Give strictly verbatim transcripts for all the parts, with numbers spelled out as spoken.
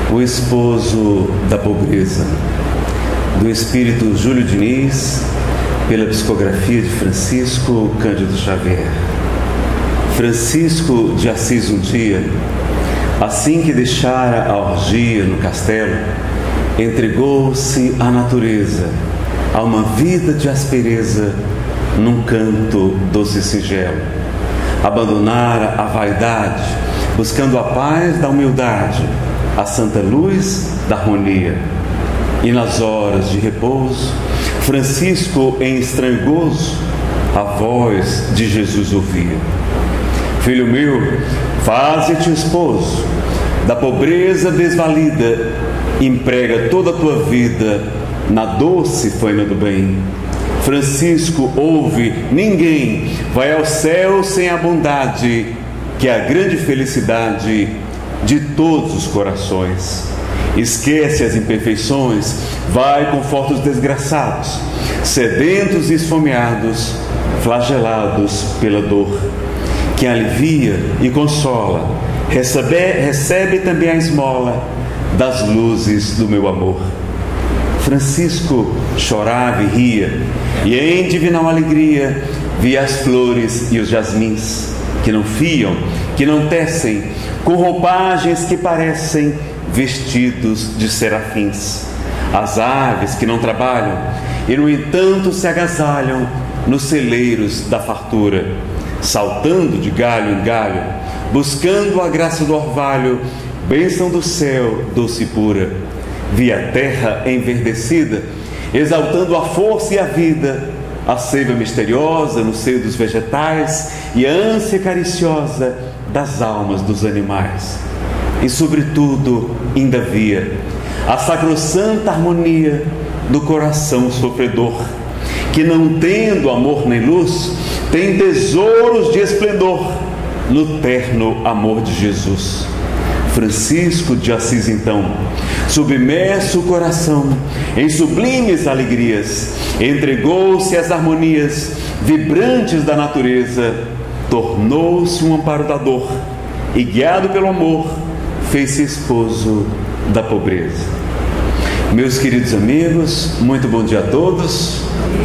O esposo da pobreza, do espírito Júlio Diniz, pela psicografia de Francisco Cândido Xavier. Francisco de Assis um dia, assim que deixara a orgia no castelo, entregou-se à natureza, a uma vida de aspereza, num canto doce e singelo. Abandonara a vaidade, buscando a paz da humildade, a santa luz da harmonia. E nas horas de repouso, Francisco, em estranho gozo, a voz de Jesus ouvia: Filho meu, faze-te esposo, da pobreza desvalida, emprega toda a tua vida na doce faina do bem. Francisco ouve: ninguém vai ao céu sem a bondade, que é a grande felicidade de todos os corações. Esquece as imperfeições, vai conforta os desgraçados, sedentos e esfomeados, flagelados pela dor. Quem alivia e consola, recebe, recebe também a esmola das luzes do meu amor. Francisco chorava e ria, e em divinal alegria via as flores e os jasmins, que não fiam, que não tecem, com roupagens que parecem vestidos de serafins. As aves que não trabalham e no entanto se agasalham nos celeiros da fartura, saltando de galho em galho, buscando a graça do orvalho, bênção do céu doce e pura. Vi a terra enverdecida, exaltando a força e a vida, a seiva misteriosa no seio dos vegetais e a ânsia cariciosa das almas dos animais. E sobretudo ainda via a sacrossanta harmonia do coração sofredor, que não tendo amor nem luz, tem tesouros de esplendor no terno amor de Jesus. Francisco de Assis então, submerso o coração em sublimes alegrias, entregou-se às harmonias vibrantes da natureza, tornou-se um amparo da dor e, guiado pelo amor, fez-se esposo da pobreza. Meus queridos amigos, muito bom dia a todos.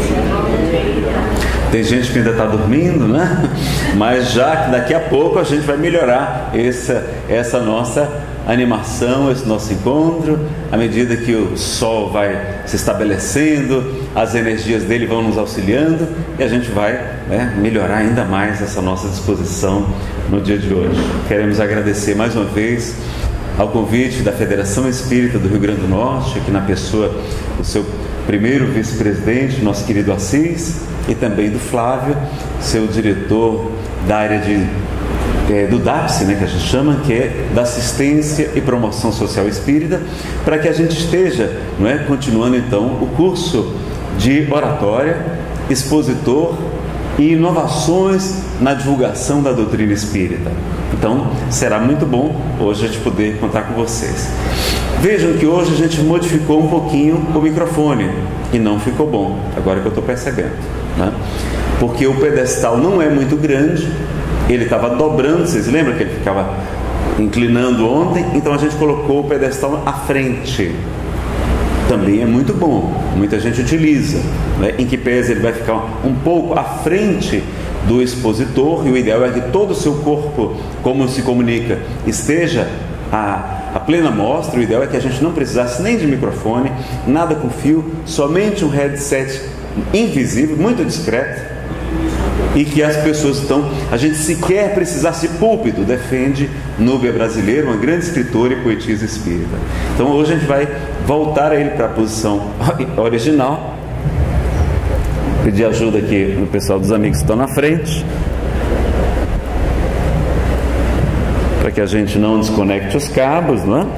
Tem gente que ainda está dormindo, né? Mas já que daqui a pouco a gente vai melhorar essa, essa nossa animação, esse nosso encontro, à medida que o sol vai se estabelecendo, as energias dele vão nos auxiliando e a gente vai, né, melhorar ainda mais essa nossa disposição no dia de hoje. Queremos agradecer mais uma vez ao convite da Federação Espírita do Rio Grande do Norte, aqui na pessoa do seu primeiro vice-presidente, nosso querido Assis, e também do Flávio, seu diretor da área de, é, do D A P S, né, que a gente chama, que é da Assistência e Promoção Social Espírita, para que a gente esteja, não é, continuando então o curso de oratória, expositor e inovações na divulgação da doutrina espírita. Então, será muito bom hoje a gente poder contar com vocês. Vejam que hoje a gente modificou um pouquinho o microfone e não ficou bom, agora que eu estou percebendo, né? Porque o pedestal não é muito grande, ele estava dobrando, vocês lembram que ele ficava inclinando ontem? Então a gente colocou o pedestal à frente. Também é muito bom, muita gente utiliza, né? Em que pese ele vai ficar um pouco à frente do expositor, e o ideal é que todo o seu corpo, como se comunica, esteja a, a plena mostra. O ideal é que a gente não precisasse nem de microfone, nada com fio, somente um headset invisível, muito discreto, e que as pessoas estão, a gente sequer precisasse de púlpito, defende Núbia Brasileira, uma grande escritora e poetisa espírita. Então hoje a gente vai voltar a ele para a posição original, pedir ajuda aqui no pessoal dos amigos que estão na frente, para que a gente não desconecte os cabos, não é?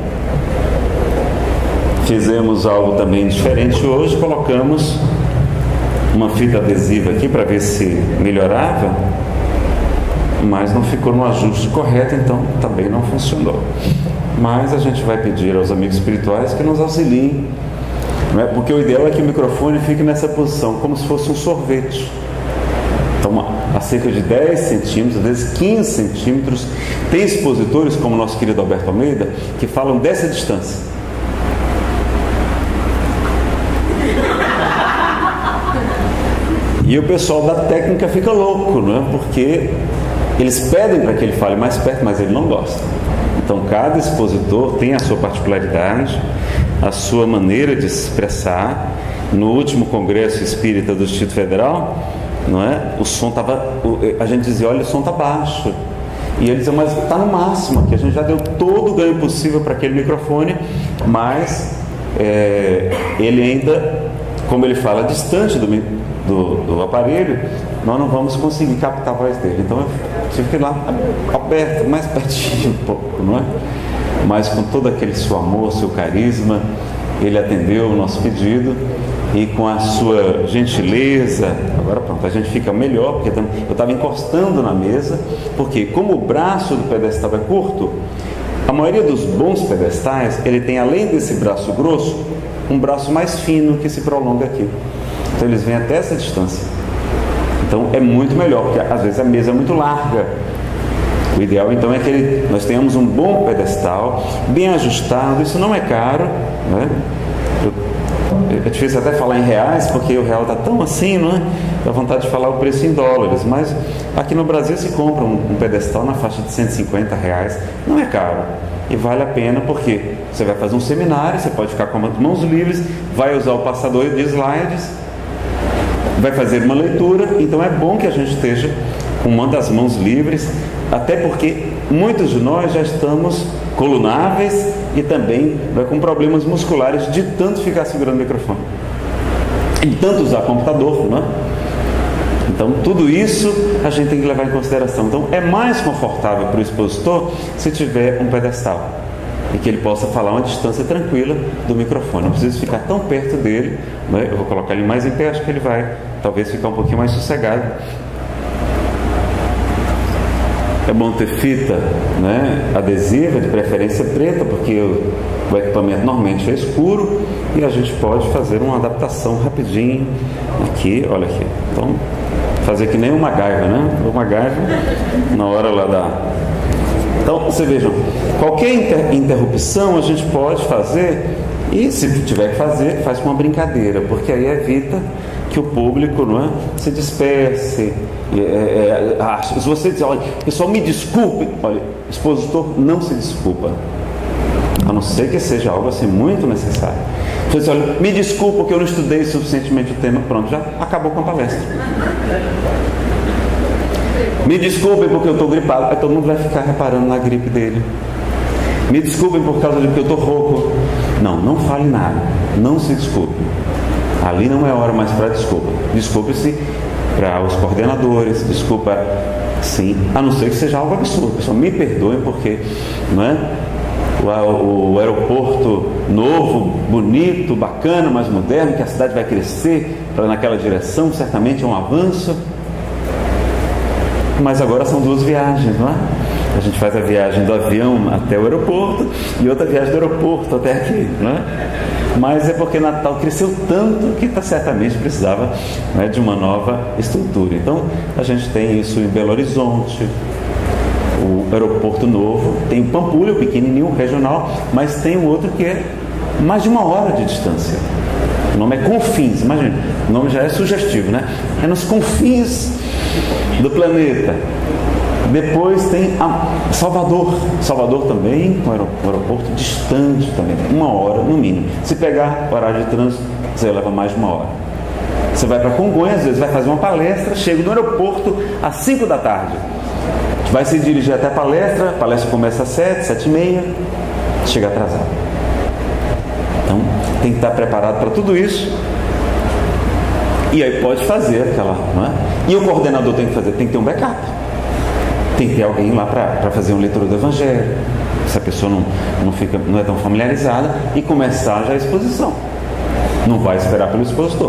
Fizemos algo também diferente hoje, colocamos uma fita adesiva aqui para ver se melhorava, mas não ficou no ajuste correto, então também não funcionou. Mas a gente vai pedir aos amigos espirituais que nos auxiliem, não é? Porque o ideal é que o microfone fique nessa posição, como se fosse um sorvete. Então, a cerca de dez centímetros, às vezes quinze centímetros, Tem expositores, como o nosso querido Alberto Almeida, que falam dessa distância. E o pessoal da técnica fica louco, não é? Porque eles pedem para que ele fale mais perto, mas ele não gosta. Então cada expositor tem a sua particularidade, a sua maneira de se expressar. No último Congresso Espírita do Distrito Federal, não é? O som estava, a gente dizia, olha, o som está baixo. E ele dizia, mas está no máximo aqui, a gente já deu todo o ganho possível para aquele microfone, mas é, ele ainda, como ele fala, distante do, do, do aparelho, nós não vamos conseguir captar a voz dele. Então eu tive que ir lá, aperto, mais pertinho um pouco, não é? Mas com todo aquele seu amor, seu carisma, ele atendeu o nosso pedido. E com a sua gentileza, agora pronto, a gente fica melhor, porque eu estava encostando na mesa, porque como o braço do pedestal é curto, a maioria dos bons pedestais, ele tem, além desse braço grosso, um braço mais fino que se prolonga aqui. Então eles vêm até essa distância. Então é muito melhor, porque às vezes a mesa é muito larga. O ideal então é que ele, nós tenhamos um bom pedestal, bem ajustado. Isso não é caro, né? É difícil até falar em reais, porque o real está tão assim, não é? Dá vontade de falar o preço em dólares, mas aqui no Brasil se compra um, um pedestal na faixa de cento e cinquenta reais, não é caro, e vale a pena, porque você vai fazer um seminário, você pode ficar com as mãos livres, vai usar o passador de slides, vai fazer uma leitura, então é bom que a gente esteja com uma das mãos livres, até porque muitos de nós já estamos colunáveis e também vai com problemas musculares de tanto ficar segurando o microfone e tanto usar computador, não é? Então tudo isso a gente tem que levar em consideração. Então é mais confortável para o expositor se tiver um pedestal e que ele possa falar uma distância tranquila do microfone, não precisa ficar tão perto dele, não é? Eu vou colocar ele mais em pé, acho que ele vai talvez ficar um pouquinho mais sossegado. É bom ter fita, né, adesiva, de preferência preta, porque o, o equipamento normalmente é escuro e a gente pode fazer uma adaptação rapidinho aqui, olha aqui. Então, fazer que nem uma MacGyver, né? O MacGyver, na hora lá da... Então, vocês vejam, qualquer inter interrupção a gente pode fazer, e se tiver que fazer, faz com uma brincadeira, porque aí evita que o público, não é, se disperse. É, é, é, se você dizer, olha, pessoal, me desculpe, olha, o expositor não se desculpa, a não ser que seja algo assim muito necessário. Você diz, olha, me desculpa porque eu não estudei suficientemente o tema, pronto, já acabou com a palestra. Me desculpem porque eu estou gripado, aí todo mundo vai ficar reparando na gripe dele. Me desculpem por causa de que eu estou rouco. Não, não fale nada, não se desculpe. Ali não é hora mais para desculpa. Desculpe-se para os coordenadores, desculpa, sim, a não ser que seja algo absurdo. Pessoal, me perdoem porque, não é? O, o aeroporto novo, bonito, bacana, mais moderno, que a cidade vai crescer para naquela direção, certamente é um avanço. Mas agora são duas viagens, não é? A gente faz a viagem do avião até o aeroporto e outra viagem do aeroporto até aqui, não é? Mas é porque Natal cresceu tanto que tá, certamente precisava, né, de uma nova estrutura. Então a gente tem isso em Belo Horizonte, o aeroporto novo, tem o Pampulha, o pequenininho, regional, mas tem o outro que é mais de uma hora de distância. O nome é Confins, imagina, o nome já é sugestivo, né? É nos confins do planeta. Depois tem a Salvador. Salvador também, um aeroporto distante também, uma hora no mínimo. Se pegar horário de trânsito, você leva mais de uma hora. Você vai para Congonhas, às vezes vai fazer uma palestra, chega no aeroporto às cinco da tarde. Vai se dirigir até a palestra, a palestra começa às sete, sete e meia, chega atrasado. Então, tem que estar preparado para tudo isso. E aí pode fazer aquela, não é? E o coordenador tem que fazer, tem que ter um backup. Tem que ter alguém lá para fazer uma leitura do Evangelho, se a pessoa não, não, fica, não é tão familiarizada, e começar já a exposição. Não vai esperar pelo expositor.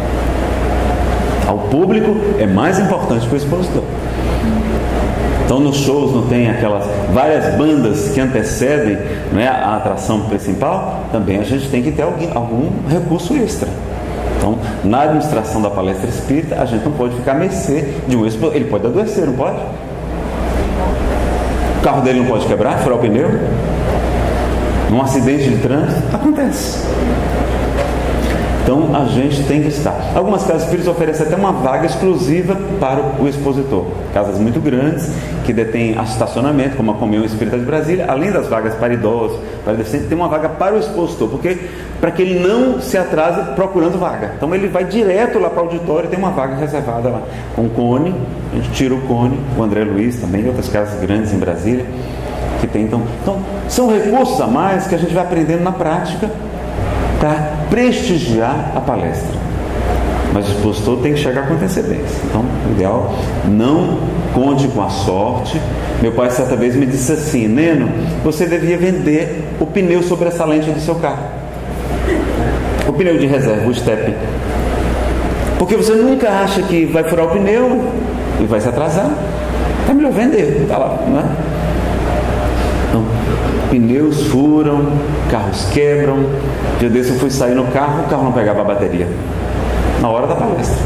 Ao público é mais importante que o expositor. Então nos shows não tem aquelas várias bandas que antecedem, não é, a atração principal, também a gente tem que ter alguém, algum recurso extra. Então, na administração da palestra espírita, a gente não pode ficar à mercê de um expositor. Ele pode adoecer, não pode? carro dele não pode quebrar, furar o pneu? Num acidente de trânsito? Acontece. Então a gente tem que estar. Algumas casas espíritas oferecem até uma vaga exclusiva para o expositor. Casas muito grandes, que detêm estacionamento, como a Comunhão Espírita de Brasília, além das vagas para idosos, para deficientes, tem uma vaga para o expositor, porque para que ele não se atrase procurando vaga. Então ele vai direto lá para o auditório e tem uma vaga reservada lá. Com cone, a gente tira o cone, o André Luiz também, outras casas grandes em Brasília, que tem. Então, então são recursos a mais que a gente vai aprendendo na prática, para prestigiar a palestra. Mas o expositor tem que chegar com antecedência. Então, o ideal, não conte com a sorte. Meu pai certa vez me disse assim: Neno, você devia vender o pneu sobressalente do seu carro, o pneu de reserva, o step, porque você nunca acha que vai furar o pneu e vai se atrasar. É melhor vender, tá lá, não é? Então, pneus furam, carros quebram. Dia desse eu fui sair no carro, o carro não pegava a bateria na hora da palestra.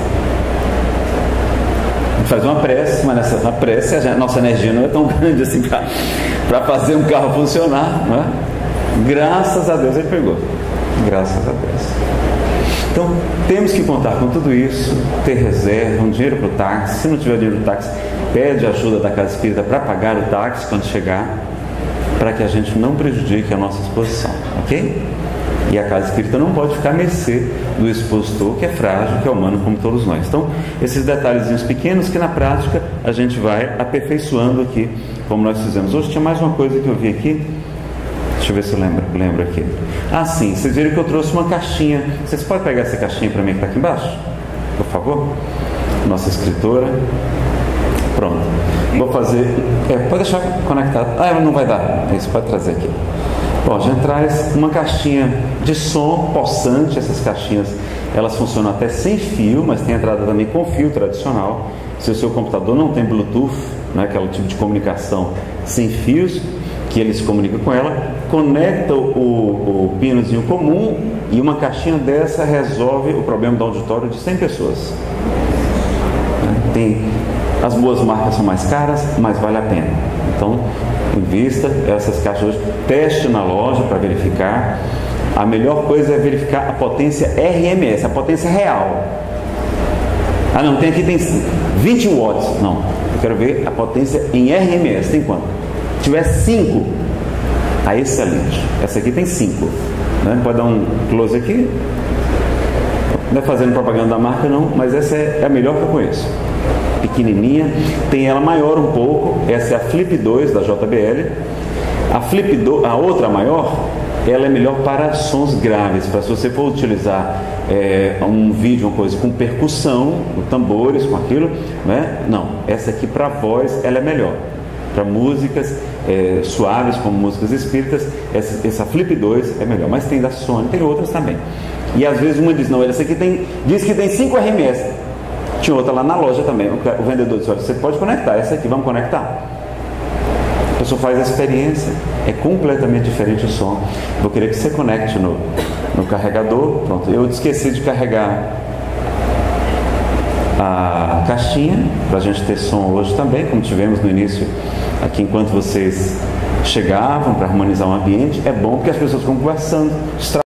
A gente faz uma prece, mas nessa na prece a nossa energia não é tão grande assim para fazer um carro funcionar, não é? Graças a Deus ele pegou. Graças a Deus. Então temos que contar com tudo isso, ter reserva, um dinheiro para o táxi. Se não tiver dinheiro para o táxi, pede ajuda da Casa Espírita para pagar o táxi quando chegar, para que a gente não prejudique a nossa exposição, ok? E a Casa Espírita não pode ficar à mercê do expositor, que é frágil, que é humano como todos nós. Então, esses detalhezinhos pequenos que na prática a gente vai aperfeiçoando aqui, como nós fizemos. Hoje tinha mais uma coisa que eu vi aqui. Deixa eu ver se eu lembro, lembro aqui. Ah, sim, vocês viram que eu trouxe uma caixinha. Vocês podem pegar essa caixinha para mim que está aqui embaixo? Por favor? Nossa escritora. Pronto. Vou fazer... É, pode deixar conectado. Ah, não vai dar. Isso, pode trazer aqui. Bom, a gente traz uma caixinha de som possante. Essas caixinhas, elas funcionam até sem fio, mas tem entrada também com fio tradicional. Se o seu computador não tem Bluetooth, né, aquele tipo de comunicação sem fios, que ele se comunica com ela, conecta o, o pinozinho comum, e uma caixinha dessa resolve o problema do auditório de cem pessoas. Tem, as boas marcas são mais caras, mas vale a pena. Então, invista essas caixas hoje, teste na loja para verificar. A melhor coisa é verificar a potência R M S, a potência real. Ah não, tem aqui tem vinte watts. Não, eu quero ver a potência em R M S. Tem quanto? Se tiver cinco, aí excelente. Essa aqui tem cinco, né? Pode dar um close aqui. Não é fazendo propaganda da marca não, mas essa é a melhor que eu conheço. Pequenininha, tem ela maior um pouco. Essa é a Flip dois da J B L. A Flip dois, a outra maior, ela é melhor para sons graves, para se você for utilizar é, um vídeo, uma coisa com percussão, com tambores, com aquilo, né? Não, essa aqui para voz ela é melhor. Para músicas é, suaves, como músicas espíritas, essa, essa Flip dois é melhor. Mas tem da Sony, tem outras também. E às vezes uma diz, não, essa aqui tem, diz que tem cinco R M S. Tinha outra lá na loja também. O, o vendedor disse, olha, você pode conectar essa aqui, vamos conectar. A pessoa faz a experiência, é completamente diferente o som. Vou querer que você conecte no, no carregador. Pronto, eu esqueci de carregar a caixinha para a gente ter som hoje também, como tivemos no início aqui, enquanto vocês chegavam para harmonizar o ambiente. É bom porque as pessoas ficam conversando.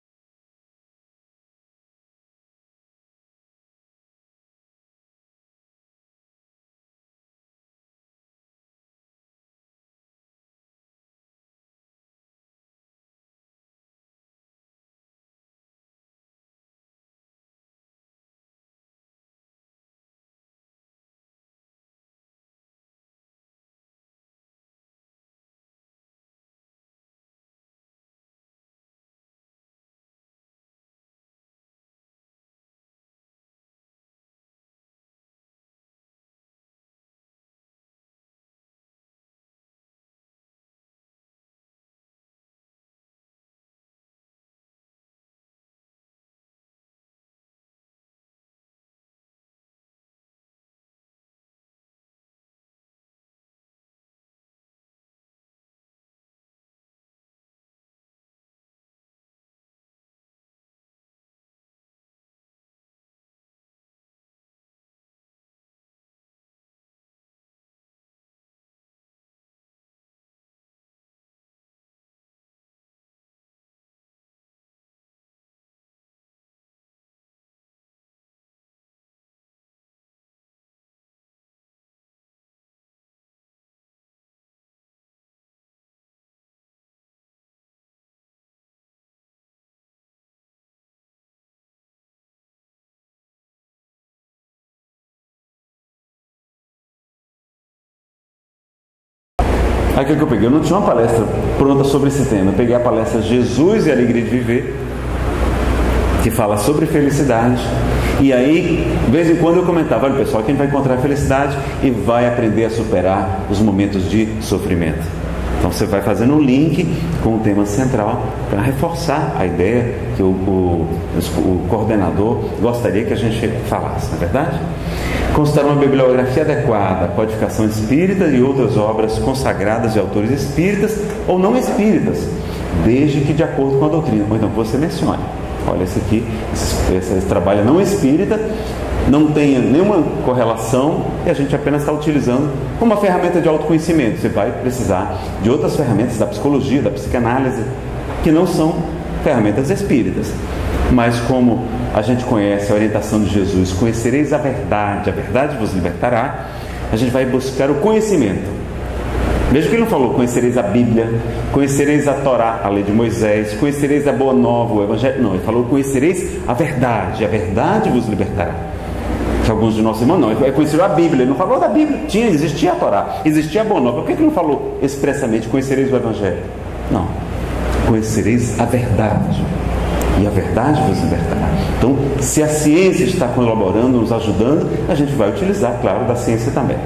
Aí o que, que eu peguei? Eu não tinha uma palestra pronta sobre esse tema. Eu peguei a palestra Jesus e a Alegria de Viver, que fala sobre felicidade. E aí, de vez em quando eu comentava: olha pessoal, quem vai encontrar a felicidade e vai aprender a superar os momentos de sofrimento. Então você vai fazendo um link com o tema central para reforçar a ideia que o, o, o coordenador gostaria que a gente falasse, não é verdade? Consultar uma bibliografia adequada, codificação espírita e outras obras consagradas de autores espíritas ou não espíritas, desde que de acordo com a doutrina. Ou então você mencione: olha, esse aqui, esse, esse, esse trabalho não espírita, não tenha nenhuma correlação, e a gente apenas está utilizando como uma ferramenta de autoconhecimento. Você vai precisar de outras ferramentas da psicologia, da psicanálise, que não são ferramentas espíritas. Mas como a gente conhece a orientação de Jesus: conhecereis a verdade, a verdade vos libertará, a gente vai buscar o conhecimento. Veja que ele não falou: conhecereis a Bíblia, conhecereis a Torá, a lei de Moisés, conhecereis a Boa Nova, o Evangelho. Não, ele falou: conhecereis a verdade, a verdade vos libertará. Que alguns de nossos irmãos não, ele conheceu a Bíblia, ele não falou da Bíblia. Tinha, existia a Torá, existia a Boa Nova. Por que ele não falou expressamente: conhecereis o Evangelho? Não, conhecereis a verdade, e a verdade vos libertará. Então, se a ciência está colaborando, nos ajudando, a gente vai utilizar, claro, da ciência também.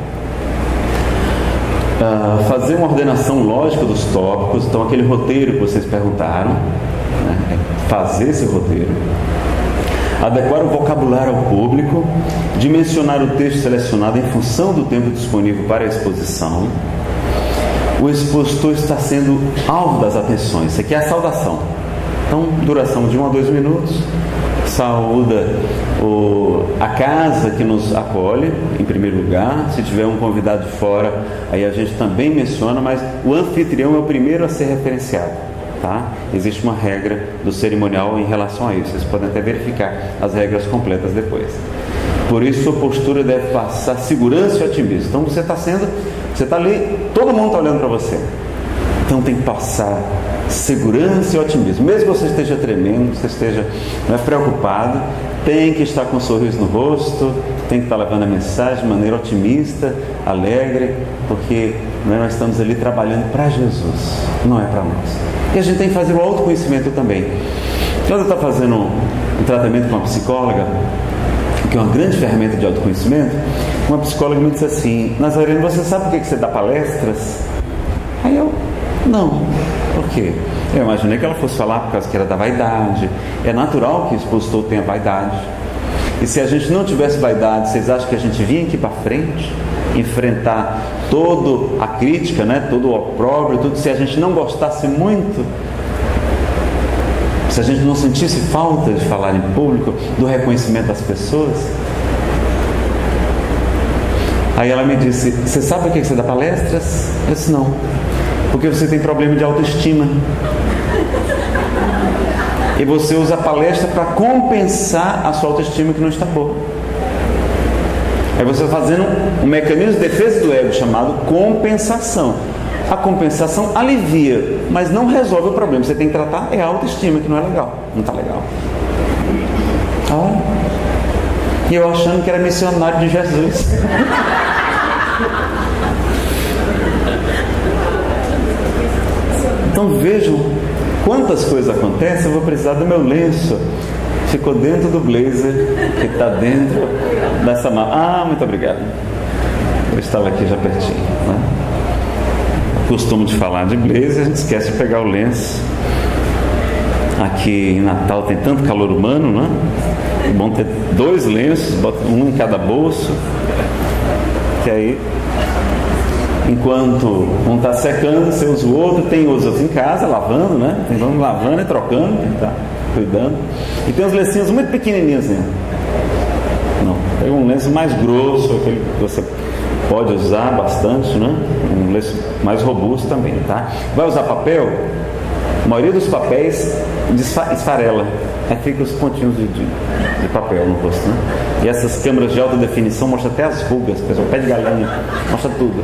Uh, fazer uma ordenação lógica dos tópicos. Então, aquele roteiro que vocês perguntaram, né? Fazer esse roteiro. Adequar o vocabulário ao público, dimensionar o texto selecionado em função do tempo disponível para a exposição. O expositor está sendo alvo das atenções. Isso aqui é a saudação. Então, duração de um a dois minutos. Saúda o, a casa que nos acolhe, em primeiro lugar. Se tiver um convidado de fora, aí a gente também menciona, mas o anfitrião é o primeiro a ser referenciado. Tá? Existe uma regra do cerimonial em relação a isso. Vocês podem até verificar as regras completas depois. Por isso, sua postura deve passar segurança e otimismo. Então, você está sendo, você está ali, todo mundo está olhando para você. Então, tem que passar segurança e otimismo. Mesmo que você esteja tremendo, você esteja, não é, preocupado, tem que estar com um sorriso no rosto, tem que estar levando a mensagem de maneira otimista, alegre, porque, né, nós estamos ali trabalhando para Jesus, não é para nós. E a gente tem que fazer o autoconhecimento também. Quando eu estou fazendo um, um tratamento com uma psicóloga, que é uma grande ferramenta de autoconhecimento, uma psicóloga me disse assim: Nazareno, você sabe por que você dá palestras? Aí eu, não. Por quê? Eu imaginei que ela fosse falar por causa que era da vaidade. É natural que o expositor tenha vaidade. E se a gente não tivesse vaidade, vocês acham que a gente vinha aqui para frente? Enfrentar toda a crítica, né? Todo o opróbrio, tudo, se a gente não gostasse muito, se a gente não sentisse falta de falar em público, do reconhecimento das pessoas. Aí ela me disse: você sabe por que você dá palestras? Eu disse: não, porque você tem problema de autoestima e você usa a palestra para compensar a sua autoestima que não está boa. Aí você está fazendo um mecanismo de defesa do ego chamado compensação. A compensação alivia, mas não resolve o problema. Você tem que tratar é a autoestima, que não é legal. Não está legal. Ah, e eu achando que era missionário de Jesus. Então vejam quantas coisas acontecem. Eu vou precisar do meu lenço. Ficou dentro do blazer, que está dentro dessa mala. Ah, muito obrigado. Eu estava aqui já pertinho, né? Costumo de falar de blazer, a gente esquece de pegar o lenço. Aqui em Natal tem tanto calor humano, né? É bom ter dois lenços, bota um em cada bolso, que aí, enquanto um está secando, você usa o outro. Tem os outros em casa lavando, né? Tem vamos lavando e trocando, quem está cuidando. E tem uns lencinhos muito pequenininhos, né? Não, pega um lenço mais grosso, aquele que você pode usar bastante, né? Um lenço mais robusto também, tá? Vai usar papel? A maioria dos papéis esfarela, aí fica os pontinhos de, de, de papel no rosto, né? E essas câmeras de alta definição mostram até as rugas, pessoal, pé de galinha, mostra tudo.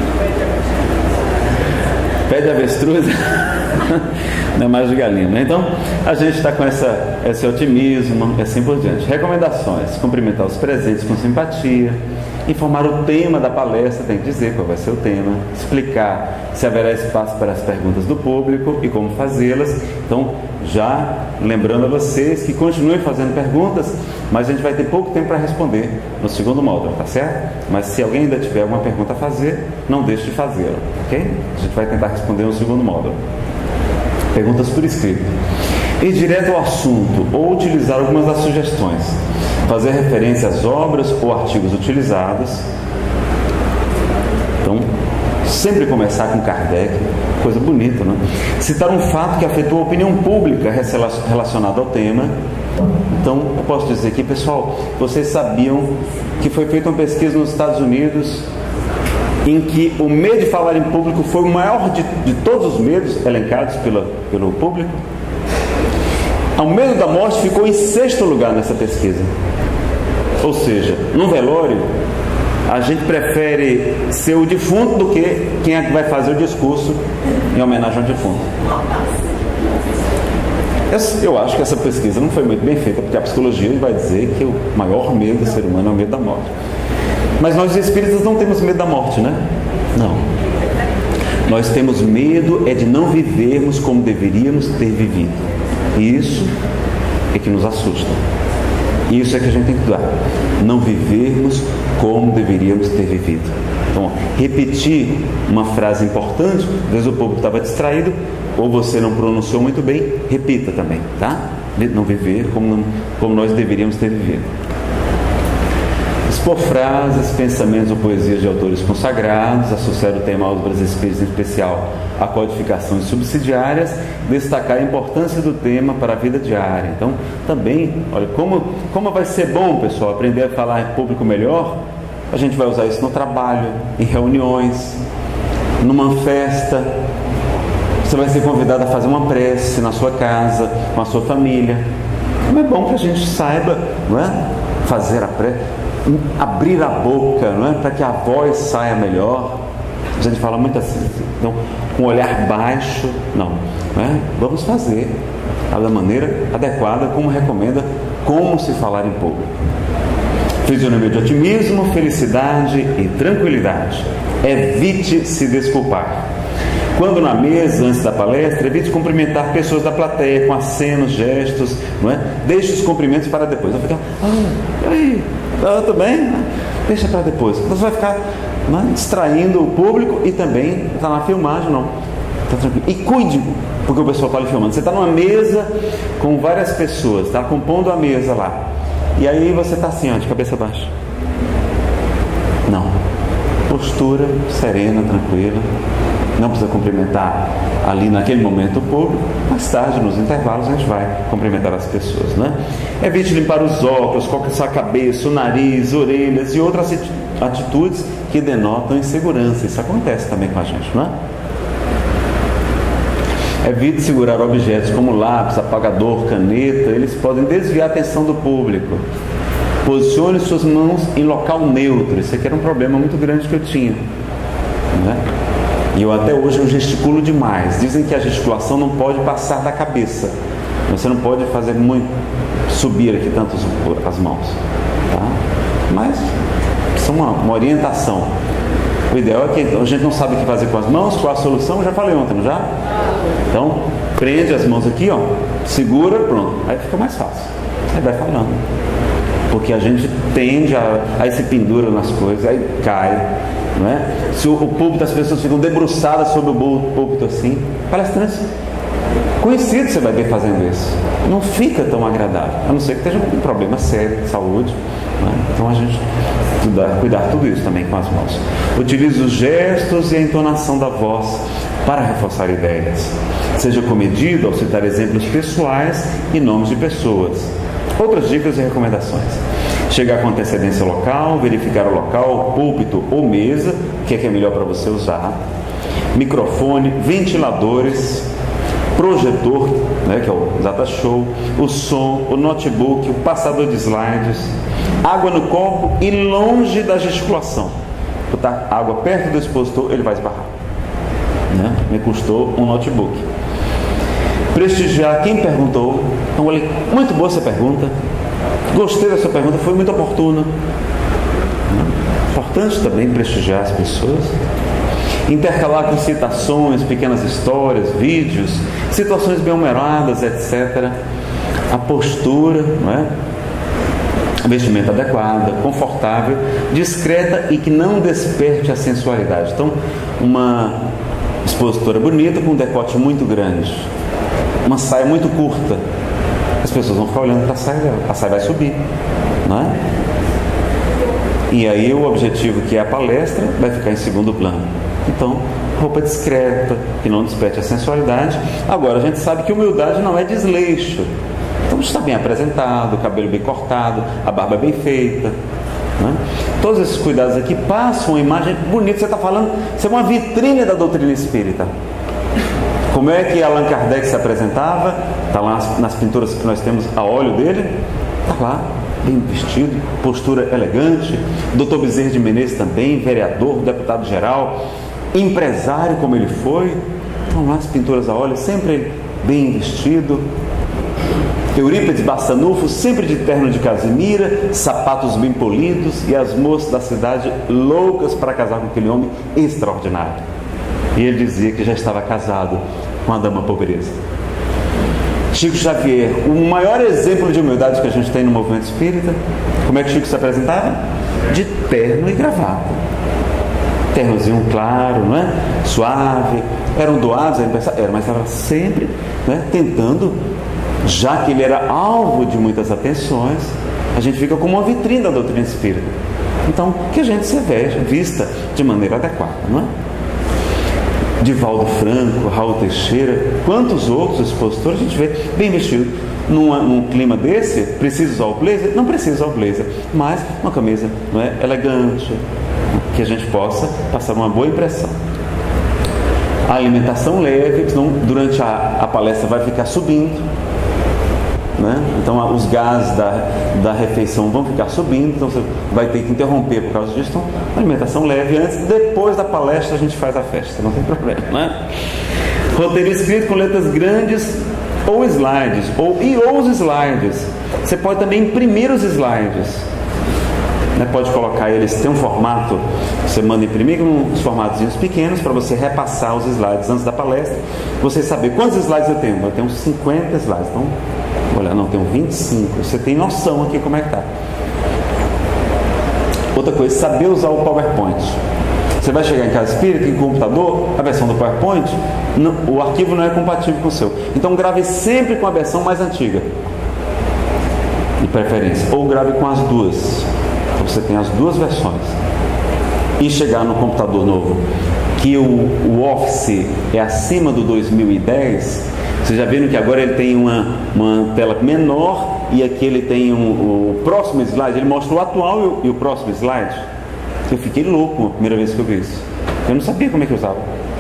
Pé de avestruz não é mais de galinha, né? Então a gente está com essa, esse otimismo e assim por diante. Recomendações: cumprimentar os presentes com simpatia, informar o tema da palestra, tem que dizer qual vai ser o tema, explicar se haverá espaço para as perguntas do público e como fazê-las. Então, já lembrando a vocês que continuem fazendo perguntas, mas a gente vai ter pouco tempo para responder no segundo módulo, tá certo? Mas se alguém ainda tiver alguma pergunta a fazer, não deixe de fazê-la, ok? A gente vai tentar responder no segundo módulo. Perguntas por escrito. Ir direto ao assunto ou utilizar algumas das sugestões. Fazer referência às obras ou artigos utilizados. Então, sempre começar com Kardec, coisa bonita, não é? Citar um fato que afetou a opinião pública relacionado ao tema. Então, eu posso dizer aqui, pessoal, vocês sabiam que foi feita uma pesquisa nos Estados Unidos em que o medo de falar em público foi o maior de, de todos os medos elencados pela, pelo público? O medo da morte ficou em sexto lugar nessa pesquisa. Ou seja, no velório, a gente prefere ser o defunto do que quem é que vai fazer o discurso em homenagem ao defunto. Eu acho que essa pesquisa não foi muito bem feita, porque a psicologia vai dizer que o maior medo do ser humano é o medo da morte. Mas nós espíritas não temos medo da morte, né? Não. Nós temos medo é de não vivermos como deveríamos ter vivido. E isso é que nos assusta. Isso é que a gente tem que cuidar. Não vivermos como deveríamos ter vivido. Então, repetir uma frase importante, às vezes o público estava distraído, ou você não pronunciou muito bem, repita também, tá? Não viver como, não, como nós deveríamos ter vivido. Expor frases, pensamentos ou poesias de autores consagrados, associar o tema aos Obras Espíritas, em especial a codificações subsidiárias, destacar a importância do tema para a vida diária. Então, também, olha, como, como vai ser bom, pessoal, aprender a falar em público melhor. A gente vai usar isso no trabalho, em reuniões, numa festa. Você vai ser convidado a fazer uma prece na sua casa, com a sua família. Como é bom que a gente saiba, não é? Fazer a prece, abrir a boca, não é? Para que a voz saia melhor. A gente fala muito assim, então, com um olhar baixo, não, não é? Vamos fazer da maneira adequada, como recomenda, como se falar em público. Fisionomia de otimismo, felicidade e tranquilidade. Evite se desculpar. Quando na mesa, antes da palestra, evite cumprimentar pessoas da plateia com acenos, gestos, não é? Deixe os cumprimentos para depois. Vai ficar, ah, e aí, ah, tudo bem? Deixa para depois. Você vai ficar, não é? Distraindo o público e também está na filmagem, não. Tá tranquilo. E cuide, porque o pessoal está ali filmando. Você está numa mesa com várias pessoas, está compondo a mesa lá. E aí você está assim, ó, de cabeça baixa. Não. Postura serena, tranquila. Não precisa cumprimentar ali naquele momento o público. Mais tarde, nos intervalos, a gente vai cumprimentar as pessoas, né? Evite limpar os óculos, coçar a cabeça, o nariz, orelhas e outras atitudes que denotam insegurança. Isso acontece também com a gente, não é? Evite segurar objetos como lápis, apagador, caneta. Eles podem desviar a atenção do público. Posicione suas mãos em local neutro. Isso aqui era um problema muito grande que eu tinha, né? E eu até hoje eu gesticulo demais. Dizem que a gesticulação não pode passar da cabeça. Você não pode fazer muito, subir aqui tanto as mãos, tá? Mas isso é uma, uma orientação. O ideal é que a gente não sabe o que fazer com as mãos. Qual a solução? Eu já falei ontem, não já? Então, prende as mãos aqui, ó, segura, pronto. Aí fica mais fácil. Aí vai falando. Porque a gente tende a, aí se pendura nas coisas, aí cai, não é? Se o, o púlpito, as pessoas ficam debruçadas sobre o púlpito assim, palestrantes conhecidos você vai ver fazendo isso. Não fica tão agradável, a não ser que esteja um problema sério de saúde, não é? Então a gente cuidar, cuidar tudo isso também com as mãos. Utilize os gestos e a entonação da voz para reforçar ideias. Seja comedido ao citar exemplos pessoais e nomes de pessoas. Outras dicas e recomendações: chegar com antecedência ao local, verificar o local, púlpito ou mesa, o que é que é melhor para você usar, microfone, ventiladores, projetor, né, que é o Data Show, o som, o notebook, o passador de slides, água no copo e longe da gesticulação. Botar água perto do expositor, ele vai esbarrar, né? Me custou um notebook. Prestigiar quem perguntou. Então, olha, muito boa essa pergunta. Gostei dessa pergunta, foi muito oportuna. Importante também prestigiar as pessoas. Intercalar com citações, pequenas histórias, vídeos, situações bem-humoradas, etcétera. A postura, não é? A vestimenta adequada, confortável, discreta e que não desperte a sensualidade. Então, uma expositora bonita com um decote muito grande, uma saia muito curta, as pessoas vão ficar olhando para a saia dela, a saia vai subir, não é? E aí o objetivo, que é a palestra, vai ficar em segundo plano. Então, roupa discreta, que não desperte a sensualidade. Agora, a gente sabe que humildade não é desleixo. Então, está bem apresentado, o cabelo bem cortado, a barba bem feita, né? Todos esses cuidados aqui passam uma imagem bonita. Você está falando, isso é uma vitrine da doutrina espírita. Como é que Allan Kardec se apresentava? Está lá nas, nas pinturas que nós temos a óleo dele. Está lá, bem vestido, postura elegante. doutor Bezerra de Menezes também, vereador, deputado-geral, empresário como ele foi. Estão lá as pinturas a óleo, sempre ele bem vestido. Eurípides Bassanufo, sempre de terno de casimira, sapatos bem polidos, e as moças da cidade loucas para casar com aquele homem extraordinário. E ele dizia que já estava casado com a dama pobreza. Chico Xavier, o maior exemplo de humildade que a gente tem no movimento espírita. Como é que Chico se apresentava? De terno e gravata. Ternozinho claro, não é? Suave. Eram doados, era, mas estava sempre, né, tentando. Já que ele era alvo de muitas atenções, a gente fica como uma vitrine da doutrina espírita. Então, que a gente se veja, vista de maneira adequada, não é? Divaldo Franco, Raul Teixeira, quantos outros expositores a gente vê bem vestido. Numa, num clima desse, precisa usar o blazer? Não precisa usar o blazer, mas uma camisa, não é, elegante, que a gente possa passar uma boa impressão. A alimentação leve, senão durante a, a palestra vai ficar subindo, né? Então os gases da, da refeição vão ficar subindo, então você vai ter que interromper por causa disso. Então, alimentação leve antes, depois da palestra a gente faz a festa, não tem problema, né? Roteiro escrito com letras grandes ou slides, ou, e ou os slides. Você pode também imprimir os slides, né? Pode colocar eles, tem um formato, você manda imprimir com uns formatos pequenos para você repassar os slides antes da palestra, você saber quantos slides eu tenho. Eu tenho uns cinquenta slides, então olha, não, tenho vinte e cinco. Você tem noção aqui como é que está. Outra coisa, saber usar o PowerPoint. Você vai chegar em casa espírita, em computador, a versão do PowerPoint, não, o arquivo não é compatível com o seu. Então grave sempre com a versão mais antiga, de preferência. Ou grave com as duas. Então você tem as duas versões. E chegar no computador novo, que o, o Office é acima do dois mil e dez, vocês já viram que agora ele tem uma, uma tela menor, e aqui ele tem um, o próximo slide, ele mostra o atual e o, e o próximo slide. Eu fiquei louco a primeira vez que eu vi isso. Eu não sabia como é que usava.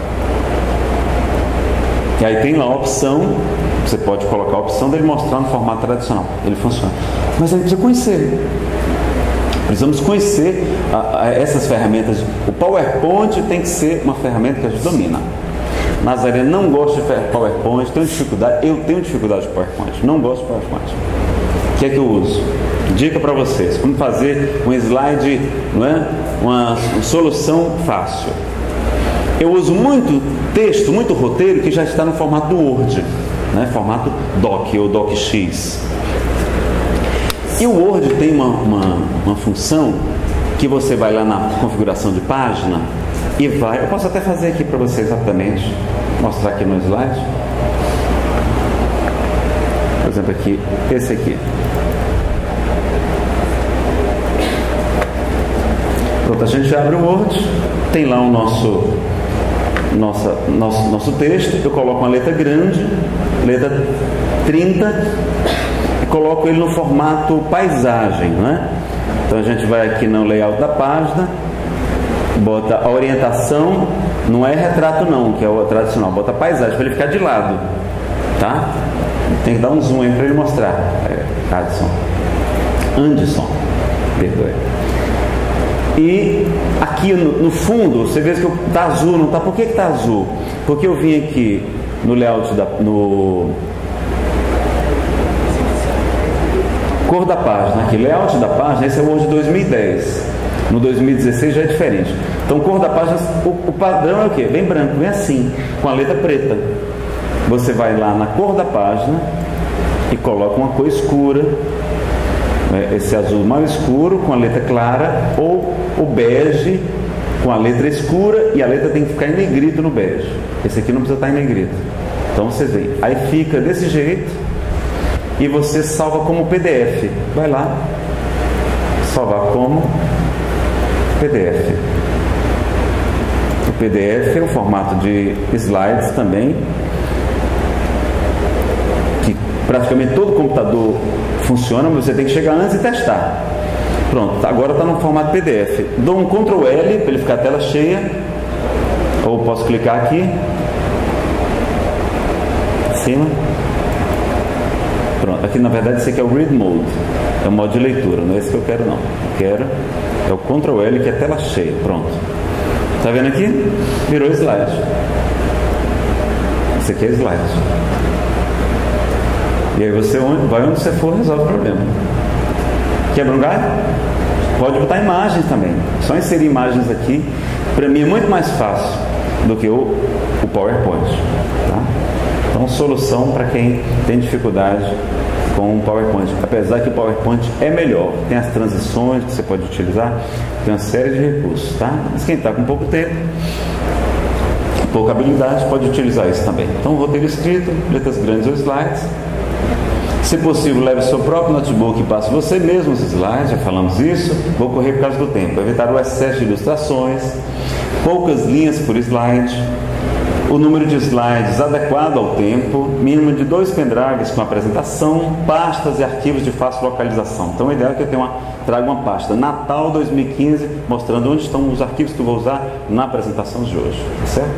E aí tem lá a opção, você pode colocar a opção dele mostrar no formato tradicional. Ele funciona. Mas ele precisa conhecer. Precisamos conhecer a, a essas ferramentas. O PowerPoint tem que ser uma ferramenta que a gente domina. Nazaré não gosta de PowerPoint, tem dificuldade. Eu tenho dificuldade de PowerPoint, não gosto de PowerPoint. O que é que eu uso? Dica para vocês: como fazer um slide, não é? Uma, uma solução fácil. Eu uso muito texto, muito roteiro que já está no formato do Word, né? Formato Doc ou DocX. E o Word tem uma, uma, uma função que você vai lá na configuração de página e vai, eu posso até fazer aqui para vocês rapidamente, mostrar aqui no slide. Por exemplo aqui, esse aqui. Pronto, a gente abre o Word, tem lá o nosso, nossa, nosso, nosso texto, eu coloco uma letra grande, letra trinta, e coloco ele no formato paisagem, né? Então a gente vai aqui no layout da página, bota a orientação, não é retrato não, que é o tradicional, bota paisagem para ele ficar de lado, tá? Tem que dar um zoom aí para ele mostrar. É, Adson, Anderson, perdoe. E aqui no, no fundo, você vê que está azul, não está? Por que está azul? Porque eu vim aqui no layout da, no cor da página, aqui, layout da página, esse é o Word dois mil e dez. No dois mil e dezesseis já é diferente. Então, cor da página, o, o padrão é o quê? Vem branco, vem assim, com a letra preta. Você vai lá na cor da página e coloca uma cor escura, né? Esse azul mais escuro com a letra clara, ou o bege com a letra escura, e a letra tem que ficar em negrito no bege. Esse aqui não precisa estar em negrito. Então vocês veem, aí fica desse jeito e você salva como P D F. Vai lá, salvar como P D F. O P D F é o formato de slides também, que praticamente todo computador funciona, mas você tem que chegar antes e testar. Pronto, agora está no formato P D F. Dou um control L para ele ficar a tela cheia, ou posso clicar aqui em cima. Pronto, aqui na verdade esse aqui é o Read Mode, é o modo de leitura, não é esse que eu quero não. Eu quero é o control L, que é tela cheia. Pronto, tá vendo aqui? Virou slide. Esse aqui é slide. E aí você vai onde você for, resolve o problema. Quebra um galho? Pode botar imagens também. Só inserir imagens aqui, para mim é muito mais fácil do que o, o PowerPoint, tá? Então, solução para quem tem dificuldade com o PowerPoint. Apesar que o PowerPoint é melhor, tem as transições que você pode utilizar, tem uma série de recursos, tá? Mas quem está com pouco tempo, pouca habilidade, pode utilizar isso também. Então, roteiro escrito, letras grandes ou slides. Se possível, leve seu próprio notebook e passe você mesmo os slides, já falamos isso. Vou correr por causa do tempo. Evitar o excesso de ilustrações, poucas linhas por slide, o número de slides adequado ao tempo, mínimo de dois pendrives com apresentação, pastas e arquivos de fácil localização. Então, o ideal é que eu tenha uma, traga uma pasta Natal dois mil e quinze, mostrando onde estão os arquivos que eu vou usar na apresentação de hoje, certo?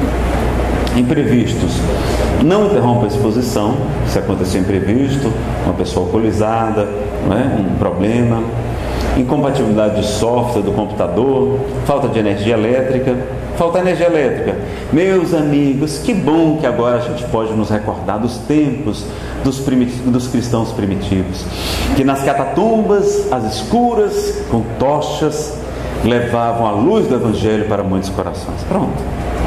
Imprevistos. Não interrompa a exposição. Se acontecer imprevisto, uma pessoa alcoolizada, não é? Um problema, incompatibilidade de software do computador, falta de energia elétrica. Falta energia elétrica. Meus amigos, que bom que agora a gente pode nos recordar dos tempos dos, dos cristãos primitivos, que nas catatumbas, as escuras, com tochas, levavam a luz do Evangelho para muitos corações. Pronto.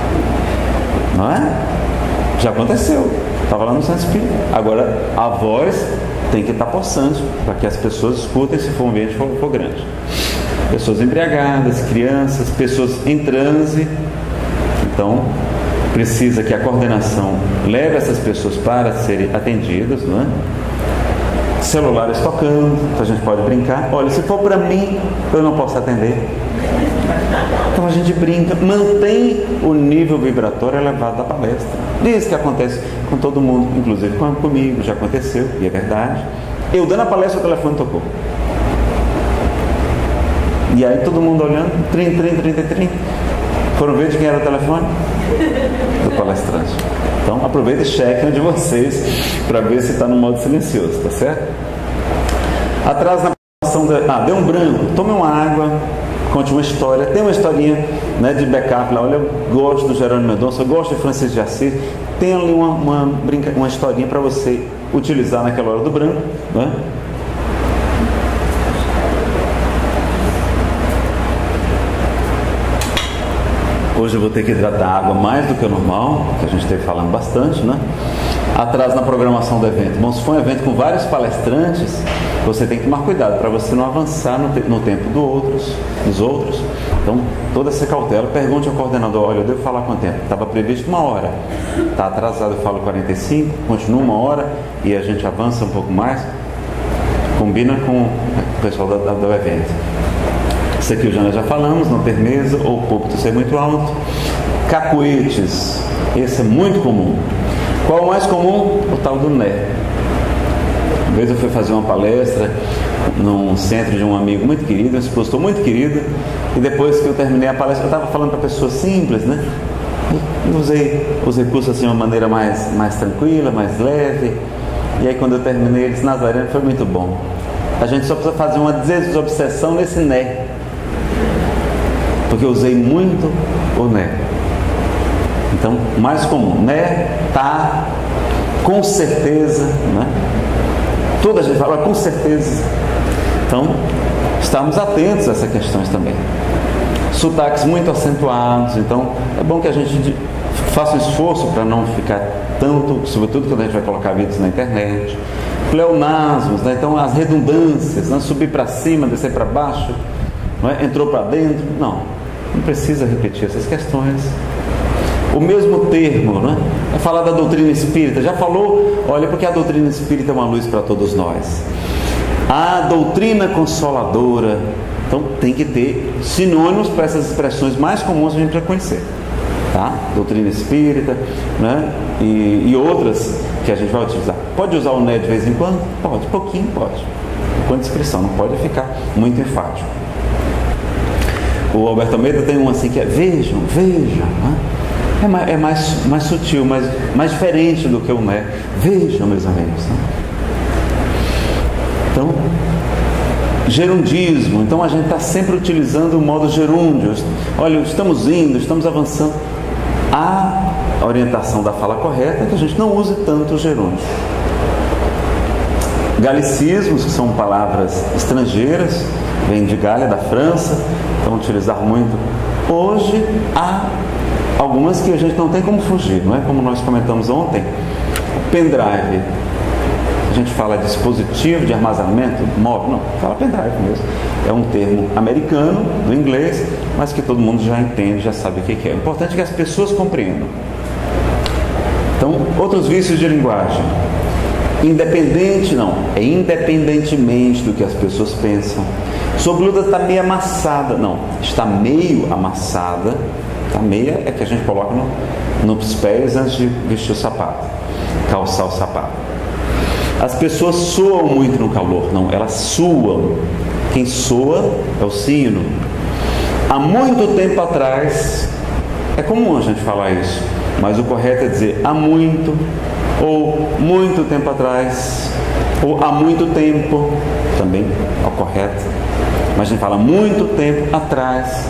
Não é? Já aconteceu. Estava lá no Santo Espírito. Agora a voz tem que estar possante para que as pessoas escutem, se for um ambiente for, for grande. Pessoas embriagadas, crianças, pessoas em transe. Então precisa que a coordenação leve essas pessoas para serem atendidas, não é? Celulares tocando, então a gente pode brincar. Olha, se for para mim, eu não posso atender. Então a gente brinca, mantém o nível vibratório elevado da palestra. Isso que acontece com todo mundo, inclusive comigo, já aconteceu, e é verdade. Eu dando a palestra, o telefone tocou. E aí todo mundo olhando, trim, trim, trim, trim, trim. Foram ver de quem era o telefone? Do palestrante. Então aproveita e cheque um de vocês para ver se está no modo silencioso, tá certo? Atrás na apresentação, de... ah, deu um branco, tome uma água, conte uma história, tem uma historinha, né, de backup lá. Olha, eu gosto do Jerônimo Mendonça, eu gosto de Francisco de Assis. Tem ali uma, uma, brinca... uma historinha para você utilizar naquela hora do branco, né? Hoje eu vou ter que hidratar a água mais do que o normal, que a gente esteve falando bastante, né? Atrás na programação do evento. Bom, se for um evento com vários palestrantes, você tem que tomar cuidado para você não avançar no, te no tempo do outros, dos outros. Então, toda essa cautela. Pergunte ao coordenador: olha, eu devo falar quanto tempo? Estava previsto uma hora. Está atrasado, eu falo quarenta e cinco, continua uma hora e a gente avança um pouco mais. Combina com o pessoal do, do evento. Isso aqui já nós já falamos, não ter mesa ou o púlpito ser muito alto. Cacuetes, esse é muito comum. Qual é o mais comum? O tal do né. Uma vez eu fui fazer uma palestra num centro de um amigo muito querido, um expositor muito querido, e depois que eu terminei a palestra, eu estava falando para pessoas simples, né? E usei os recursos assim de uma maneira mais, mais tranquila, mais leve. E aí quando eu terminei, ele disse: Nazareno, foi muito bom. A gente só precisa fazer uma desobsessão nesse né. Porque eu usei muito o né. Então, mais comum, né, tá, com certeza, né? Toda a gente fala com certeza. Então, estarmos atentos a essas questões também. Sotaques muito acentuados, então é bom que a gente faça um esforço para não ficar tanto, sobretudo quando a gente vai colocar vídeos na internet. Pleonasmos, né? Então as redundâncias, né? Subir para cima, descer para baixo, não é? Entrou para dentro, não, não precisa repetir essas questões. O mesmo termo, né? É falar da doutrina espírita, já falou, olha, porque a doutrina espírita é uma luz para todos nós. A doutrina consoladora, então tem que ter sinônimos para essas expressões mais comuns a gente já conhecer, tá? Doutrina espírita, né? E, e outras que a gente vai utilizar. Pode usar o né de vez em quando? Pode, pouquinho pode, com descrição, não pode ficar muito enfático. O Alberto Almeida tem um assim que é vejam, vejam, né? É, mais, é mais, mais sutil, mais, mais diferente do que o né. Vejam, meus amigos, né? Então, gerundismo, então a gente está sempre utilizando o modo gerúndio. Olha, estamos indo, estamos avançando. A orientação da fala correta é que a gente não use tanto o gerúndio. Galicismos, que são palavras estrangeiras, vêm de Gália, da França, então utilizar muito. Hoje há algumas que a gente não tem como fugir, não é? Como nós comentamos ontem, pendrive. A gente fala dispositivo de armazenamento móvel, não, fala pendrive mesmo. É um termo americano, do inglês, mas que todo mundo já entende, já sabe o que é. O importante é que as pessoas compreendam. Então, outros vícios de linguagem. Independente, não, é independentemente do que as pessoas pensam. Sua blusa está meio amassada, não, está meio amassada. Está meia é que a gente coloca no, nos pés antes de vestir o sapato, calçar o sapato. As pessoas soam muito no calor, não, elas suam. Quem soa é o sino. Há muito tempo atrás, é comum a gente falar isso, mas o correto é dizer há muito, ou muito tempo atrás, ou há muito tempo, também é o correto, mas a gente fala muito tempo atrás,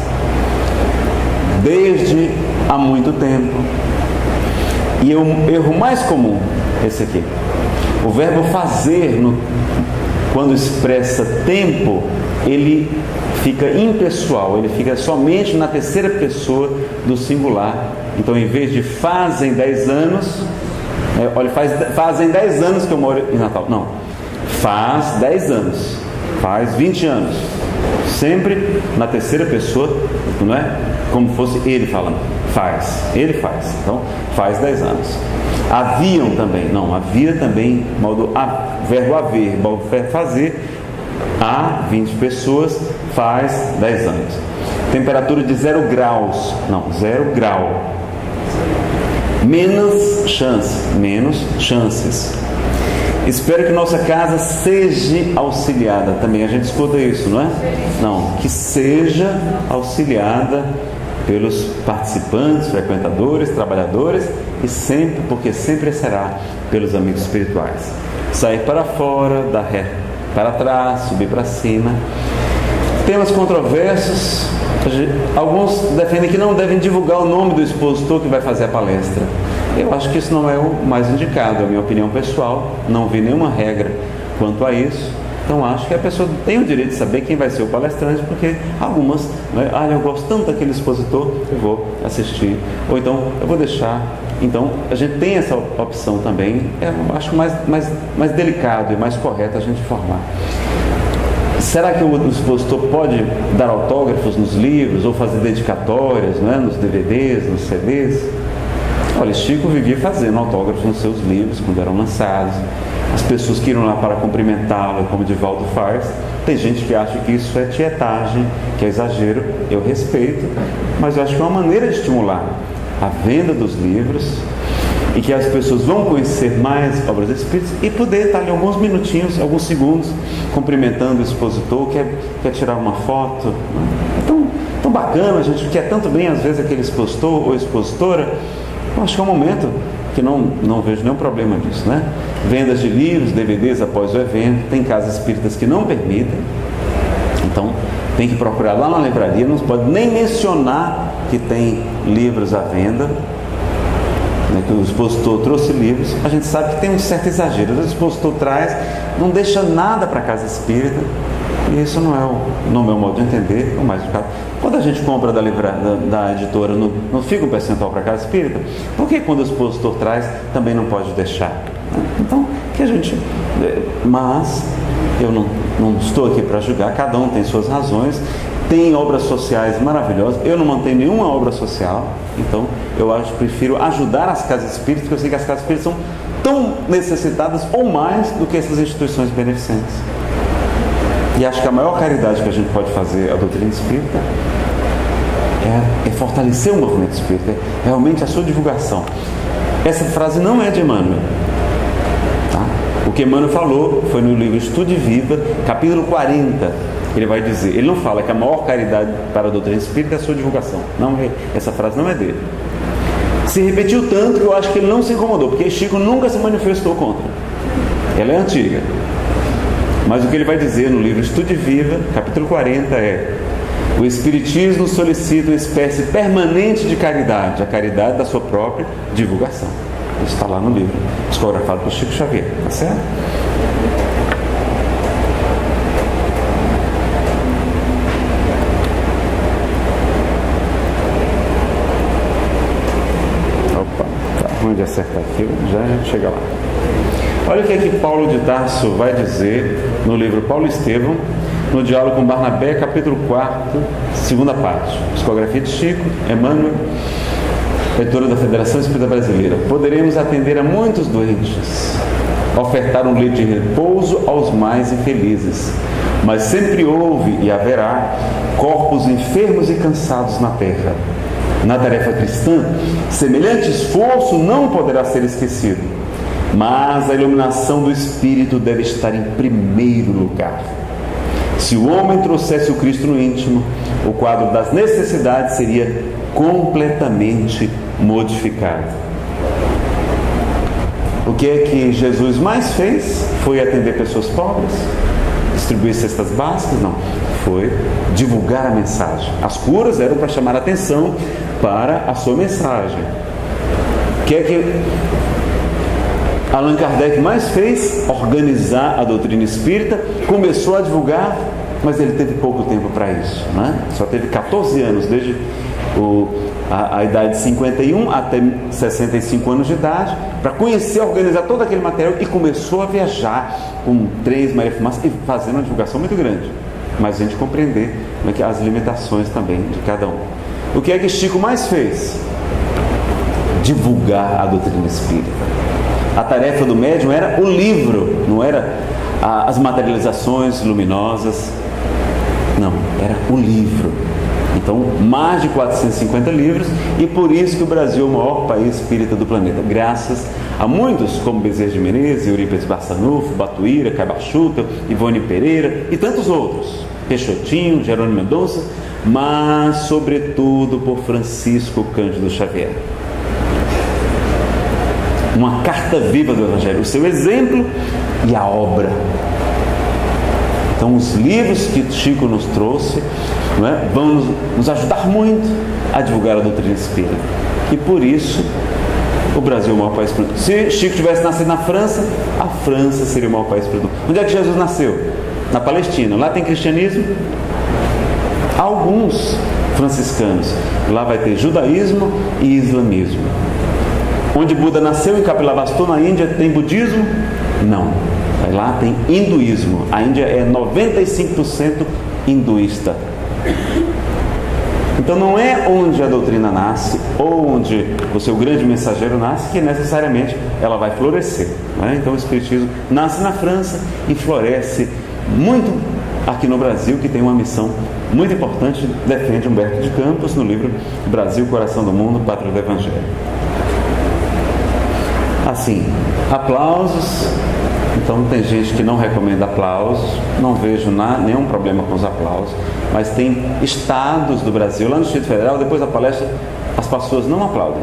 desde há muito tempo. E o erro mais comum, esse aqui, o verbo fazer, no, quando expressa tempo, ele fica impessoal, ele fica somente na terceira pessoa do singular. Então, em vez de fazem dez anos, é, olha, faz, fazem dez anos que eu moro em Natal. Não, faz dez anos, faz vinte anos. Sempre na terceira pessoa, não é? Como fosse ele falando, faz, ele faz. Então, faz dez anos. Haviam também, não, havia também, modo, a, verbo haver, modo fazer, há vinte pessoas, faz dez anos. Temperatura de zero graus, não, zero grau. Menos chance, menos chances. Espero que nossa casa seja auxiliada. Também a gente escuta isso, não é? Não, que seja auxiliada pelos participantes, frequentadores, trabalhadores e sempre, porque sempre será pelos amigos espirituais. Sair para fora, dar ré para trás, subir para cima. Temas controversos. Alguns defendem que não devem divulgar o nome do expositor que vai fazer a palestra. Eu acho que isso não é o mais indicado, é a minha opinião pessoal. Não vi nenhuma regra quanto a isso. Então acho que a pessoa tem o direito de saber quem vai ser o palestrante, porque algumas, né, ah, eu gosto tanto daquele expositor, eu vou assistir. Ou então eu vou deixar. Então a gente tem essa opção também. É, eu acho mais, mais, mais delicado e mais correto a gente informar. Será que o expositor pode dar autógrafos nos livros ou fazer dedicatórias, né, nos D V Ds, nos C Ds? Olha, Chico vivia fazendo autógrafos nos seus livros quando eram lançados. As pessoas que iam lá para cumprimentá-lo, como Divaldo faz. Tem gente que acha que isso é tietagem, que é exagero. Eu respeito, mas eu acho que é uma maneira de estimular a venda dos livros e que as pessoas vão conhecer mais obras espíritas e poder estar ali alguns minutinhos, alguns segundos, cumprimentando o expositor, quer, quer tirar uma foto. É tão, tão bacana, a gente quer tanto bem, às vezes, aquele expositor ou expositora. Eu acho que é um momento que não, não vejo nenhum problema disso, né? Vendas de livros, D V Ds após o evento, tem casas espíritas que não permitem, então tem que procurar lá na livraria, não pode nem mencionar que tem livros à venda, né, que o expositor trouxe livros. A gente sabe que tem um certo exagero, o expositor traz, não deixa nada para a casa espírita, E isso não é, o, no meu modo de entender, o mais educado. Quando a gente compra da, livra, da, da editora, não, não fica um percentual para a casa espírita? Por que quando o expositor traz, também não pode deixar? Então, que a gente... Mas, eu não, não estou aqui para julgar, cada um tem suas razões, tem obras sociais maravilhosas, eu não mantenho nenhuma obra social, então eu acho, prefiro ajudar as casas espíritas, porque eu sei que as casas espíritas são tão necessitadas ou mais do que essas instituições beneficentes. E acho que a maior caridade que a gente pode fazer à doutrina espírita é, é fortalecer o movimento espírita, é realmente a sua divulgação. Essa frase não é de Emmanuel. Tá? O que Emmanuel falou foi no livro Estude Viva, capítulo quarenta. Ele vai dizer, ele não fala que a maior caridade para a doutrina espírita é a sua divulgação. Não, essa frase não é dele. Se repetiu tanto que eu acho que ele não se incomodou, porque Chico nunca se manifestou contra. Ela é antiga. Mas o que ele vai dizer no livro Estude Viva, capítulo quarenta, é: o Espiritismo solicita uma espécie permanente de caridade, a caridade da sua própria divulgação. Isso está lá no livro, psicografado por Chico Xavier, tá certo? Opa, tá ruim de acertar aqui, já a gente chega lá. Olha o que é que Paulo de Tarso vai dizer no livro Paulo Estevão, no diálogo com Barnabé, capítulo quatro, segunda parte. Psicografia de Chico, Emmanuel, leitura da Federação Espírita Brasileira. Poderemos atender a muitos doentes, ofertar um leito de repouso aos mais infelizes, mas sempre houve e haverá corpos enfermos e cansados na terra. Na tarefa cristã, semelhante esforço não poderá ser esquecido, mas a iluminação do Espírito deve estar em primeiro lugar. Se o homem trouxesse o Cristo no íntimo, o quadro das necessidades seria completamente modificado. O que é que Jesus mais fez? Foi atender pessoas pobres? Distribuir cestas básicas? Não. Foi divulgar a mensagem. As curas eram para chamar a atenção para a sua mensagem. O que é que Allan Kardec mais fez? Organizar a doutrina espírita, começou a divulgar, mas ele teve pouco tempo para isso, né? Só teve catorze anos, desde o, a, a idade de cinquenta e um até sessenta e cinco anos de idade, para conhecer, organizar todo aquele material, e começou a viajar com três Maria Fumaça e fazendo uma divulgação muito grande, mas a gente compreender, né, que as limitações também de cada um. O que é que Chico mais fez? Divulgar a doutrina espírita. A tarefa do médium era o livro, não era a, as materializações luminosas, não, era o livro. Então, mais de quatrocentos e cinquenta livros, e por isso que o Brasil é o maior país espírita do planeta, graças a muitos como Bezerra de Menezes, Eurípides Barçanufo, Batuíra, Cabachuta, Ivone Pereira e tantos outros, Peixotinho, Jerônimo Mendonça, mas sobretudo por Francisco Cândido Xavier. Uma carta viva do Evangelho, o seu exemplo e a obra. Então, os livros que Chico nos trouxe, não é, vão nos, nos ajudar muito a divulgar a doutrina espírita. E por isso, o Brasil é o maior país para o mundo. Se Chico tivesse nascido na França, a França seria o maior país para o mundo. Onde é que Jesus nasceu? Na Palestina. Lá tem cristianismo? Alguns franciscanos. Lá vai ter judaísmo e islamismo. Onde Buda nasceu, em Kapilavastu, na Índia, tem budismo? Não. Lá tem hinduísmo. A Índia é noventa e cinco por cento hinduísta. Então não é onde a doutrina nasce ou onde o seu grande mensageiro nasce que necessariamente ela vai florescer, né? Então o Espiritismo nasce na França e floresce muito aqui no Brasil, que tem uma missão muito importante, defende Humberto de Campos no livro Brasil, Coração do Mundo, Pátria do Evangelho. Assim, aplausos. Então tem gente que não recomenda aplausos, não vejo nada, nenhum problema com os aplausos, mas tem estados do Brasil, lá no Distrito Federal, depois da palestra, as pessoas não aplaudem.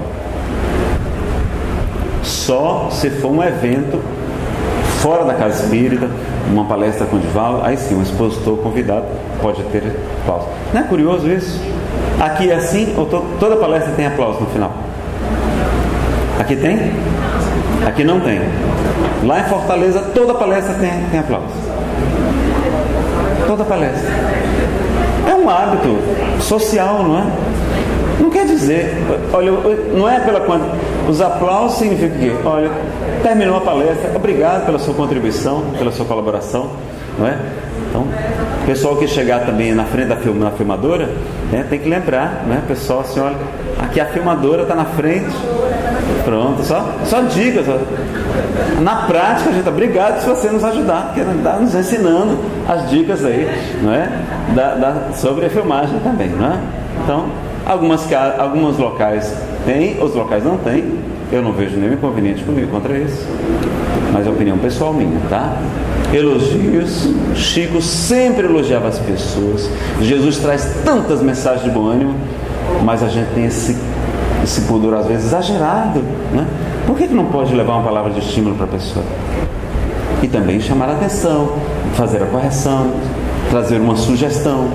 Só se for um evento fora da casa espírita, uma palestra com o Divaldo, aí sim, um expositor convidado pode ter aplauso. Não é curioso isso? Aqui é assim, ou to, toda palestra tem aplauso no final? Aqui tem? Aqui não tem. Lá em Fortaleza, toda palestra tem, tem aplauso. toda palestra. É um hábito social, não é? Não quer dizer, olha, não é pela quantidade. Os aplausos significam que, olha, terminou a palestra, obrigado pela sua contribuição, pela sua colaboração, não é? Então, o pessoal que chegar também na frente da film, na filmadora, né, tem que lembrar, né, pessoal, assim, olha, aqui a filmadora está na frente, pronto, só, só dicas, só. Na prática, a gente, obrigado se você nos ajudar, porque está nos ensinando as dicas aí, não é? Da, da, sobre a filmagem também, não é? Então, algumas, alguns locais tem, outros locais não tem. Eu não vejo nenhum inconveniente comigo contra isso, mas é opinião pessoal minha, tá? Elogios. Chico sempre elogiava as pessoas. Jesus traz tantas mensagens de bom ânimo, mas a gente tem esse, esse pudor às vezes exagerado, né? Por que que não pode levar uma palavra de estímulo para a pessoa? E também chamar a atenção, fazer a correção, trazer uma sugestão.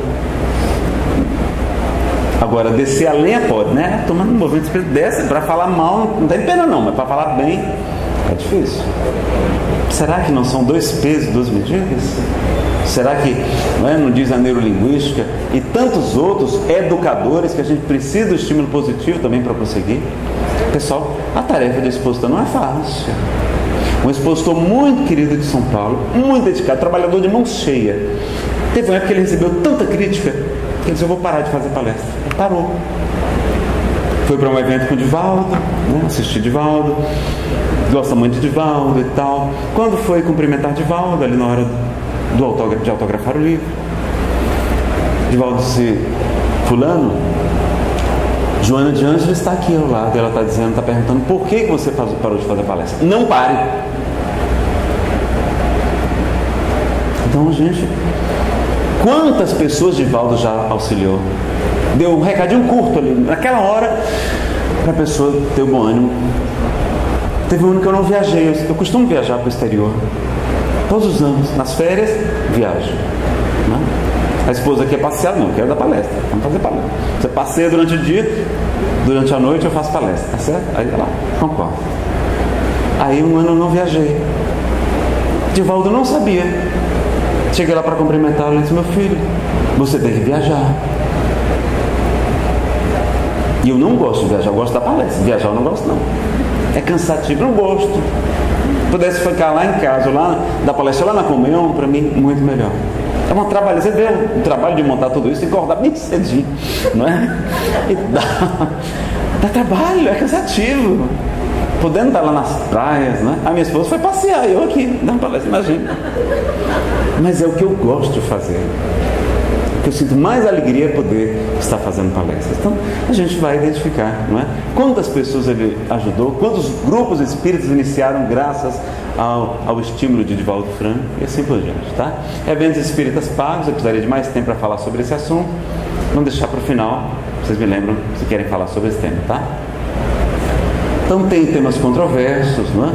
Agora, descer a lenha pode, né? Tomando um movimento espírito, desce para falar mal, não tem pena não, mas para falar bem é difícil. Será que não são dois pesos, duas medidas? Será que não, é, não diz a neurolinguística e tantos outros educadores que a gente precisa do estímulo positivo também para prosseguir? Pessoal, a tarefa do expositor não é fácil. Um expositor muito querido de São Paulo, muito dedicado, trabalhador de mão cheia. Teve uma época que ele recebeu tanta crítica que ele disse, eu vou parar de fazer palestra. Ele parou. Foi para um evento com o Divaldo, né? Assisti Divaldo, gosta muito de Divaldo e tal. Quando foi cumprimentar Divaldo, ali na hora do autógrafo, de autografar o livro, Divaldo disse, fulano, Joana de Ângela está aqui ao lado. Ela está dizendo, está perguntando por que você faz, parou de fazer palestra. Não pare. Então, gente, quantas pessoas Divaldo já auxiliou? Deu um recadinho curto ali, naquela hora, para a pessoa ter o bom ânimo. Teve um ano que eu não viajei. Eu, eu costumo viajar para o exterior. Todos os anos, nas férias, viajo. Né? A esposa quer passear, não, eu quero dar palestra. Vamos fazer palestra. Você passeia durante o dia, durante a noite eu faço palestra, tá certo? Aí ela concorda. Aí um ano eu não viajei. Divaldo não sabia. Cheguei lá para cumprimentá-lo e disse, meu filho, você tem que viajar. E eu não gosto de viajar, eu gosto da palestra. Viajar eu não gosto não. É cansativo, eu não gosto. Se pudesse ficar lá em casa, lá da palestra, lá na comunhão, para mim, muito melhor. É uma trabalho, você vê o trabalho de montar tudo isso, tem que acordar bem cedinho, não é? E dá, dá trabalho, é cansativo. Podendo estar lá nas praias, né? A minha esposa foi passear, eu aqui, dá uma palestra, imagina. Mas é o que eu gosto de fazer. O que eu sinto mais alegria é poder estar fazendo palestras. Então, a gente vai identificar, não é? Quantas pessoas ele ajudou, quantos grupos espíritos iniciaram graças ao, ao estímulo de Divaldo Franco e assim por diante, tá? Eventos espíritas pagos, eu precisaria de mais tempo para falar sobre esse assunto. Vamos deixar para o final, vocês me lembram se querem falar sobre esse tema, tá? Então tem temas controversos, não é?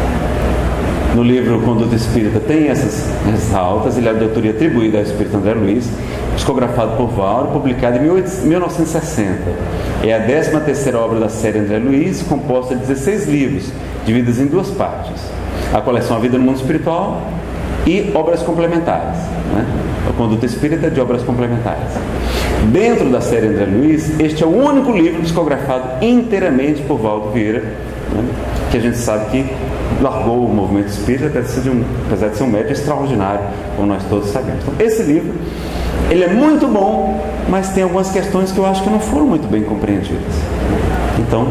No livro Conduta Espírita tem essas ressaltas. Ele é de autoria atribuída ao Espírito André Luiz, psicografado por Valdo, publicado em mil novecentos e sessenta. É a décima terceira obra da série André Luiz, composta de dezesseis livros, divididos em duas partes: a coleção A Vida no Mundo Espiritual e obras complementares, né? A Conduta Espírita de obras complementares. Dentro da série André Luiz, este é o único livro psicografado inteiramente por Valdo Vieira, né? Que a gente sabe que largou o movimento espírita, apesar de, um, apesar de ser um médium extraordinário, como nós todos sabemos. Então, esse livro, ele é muito bom, mas tem algumas questões que eu acho que não foram muito bem compreendidas. Então,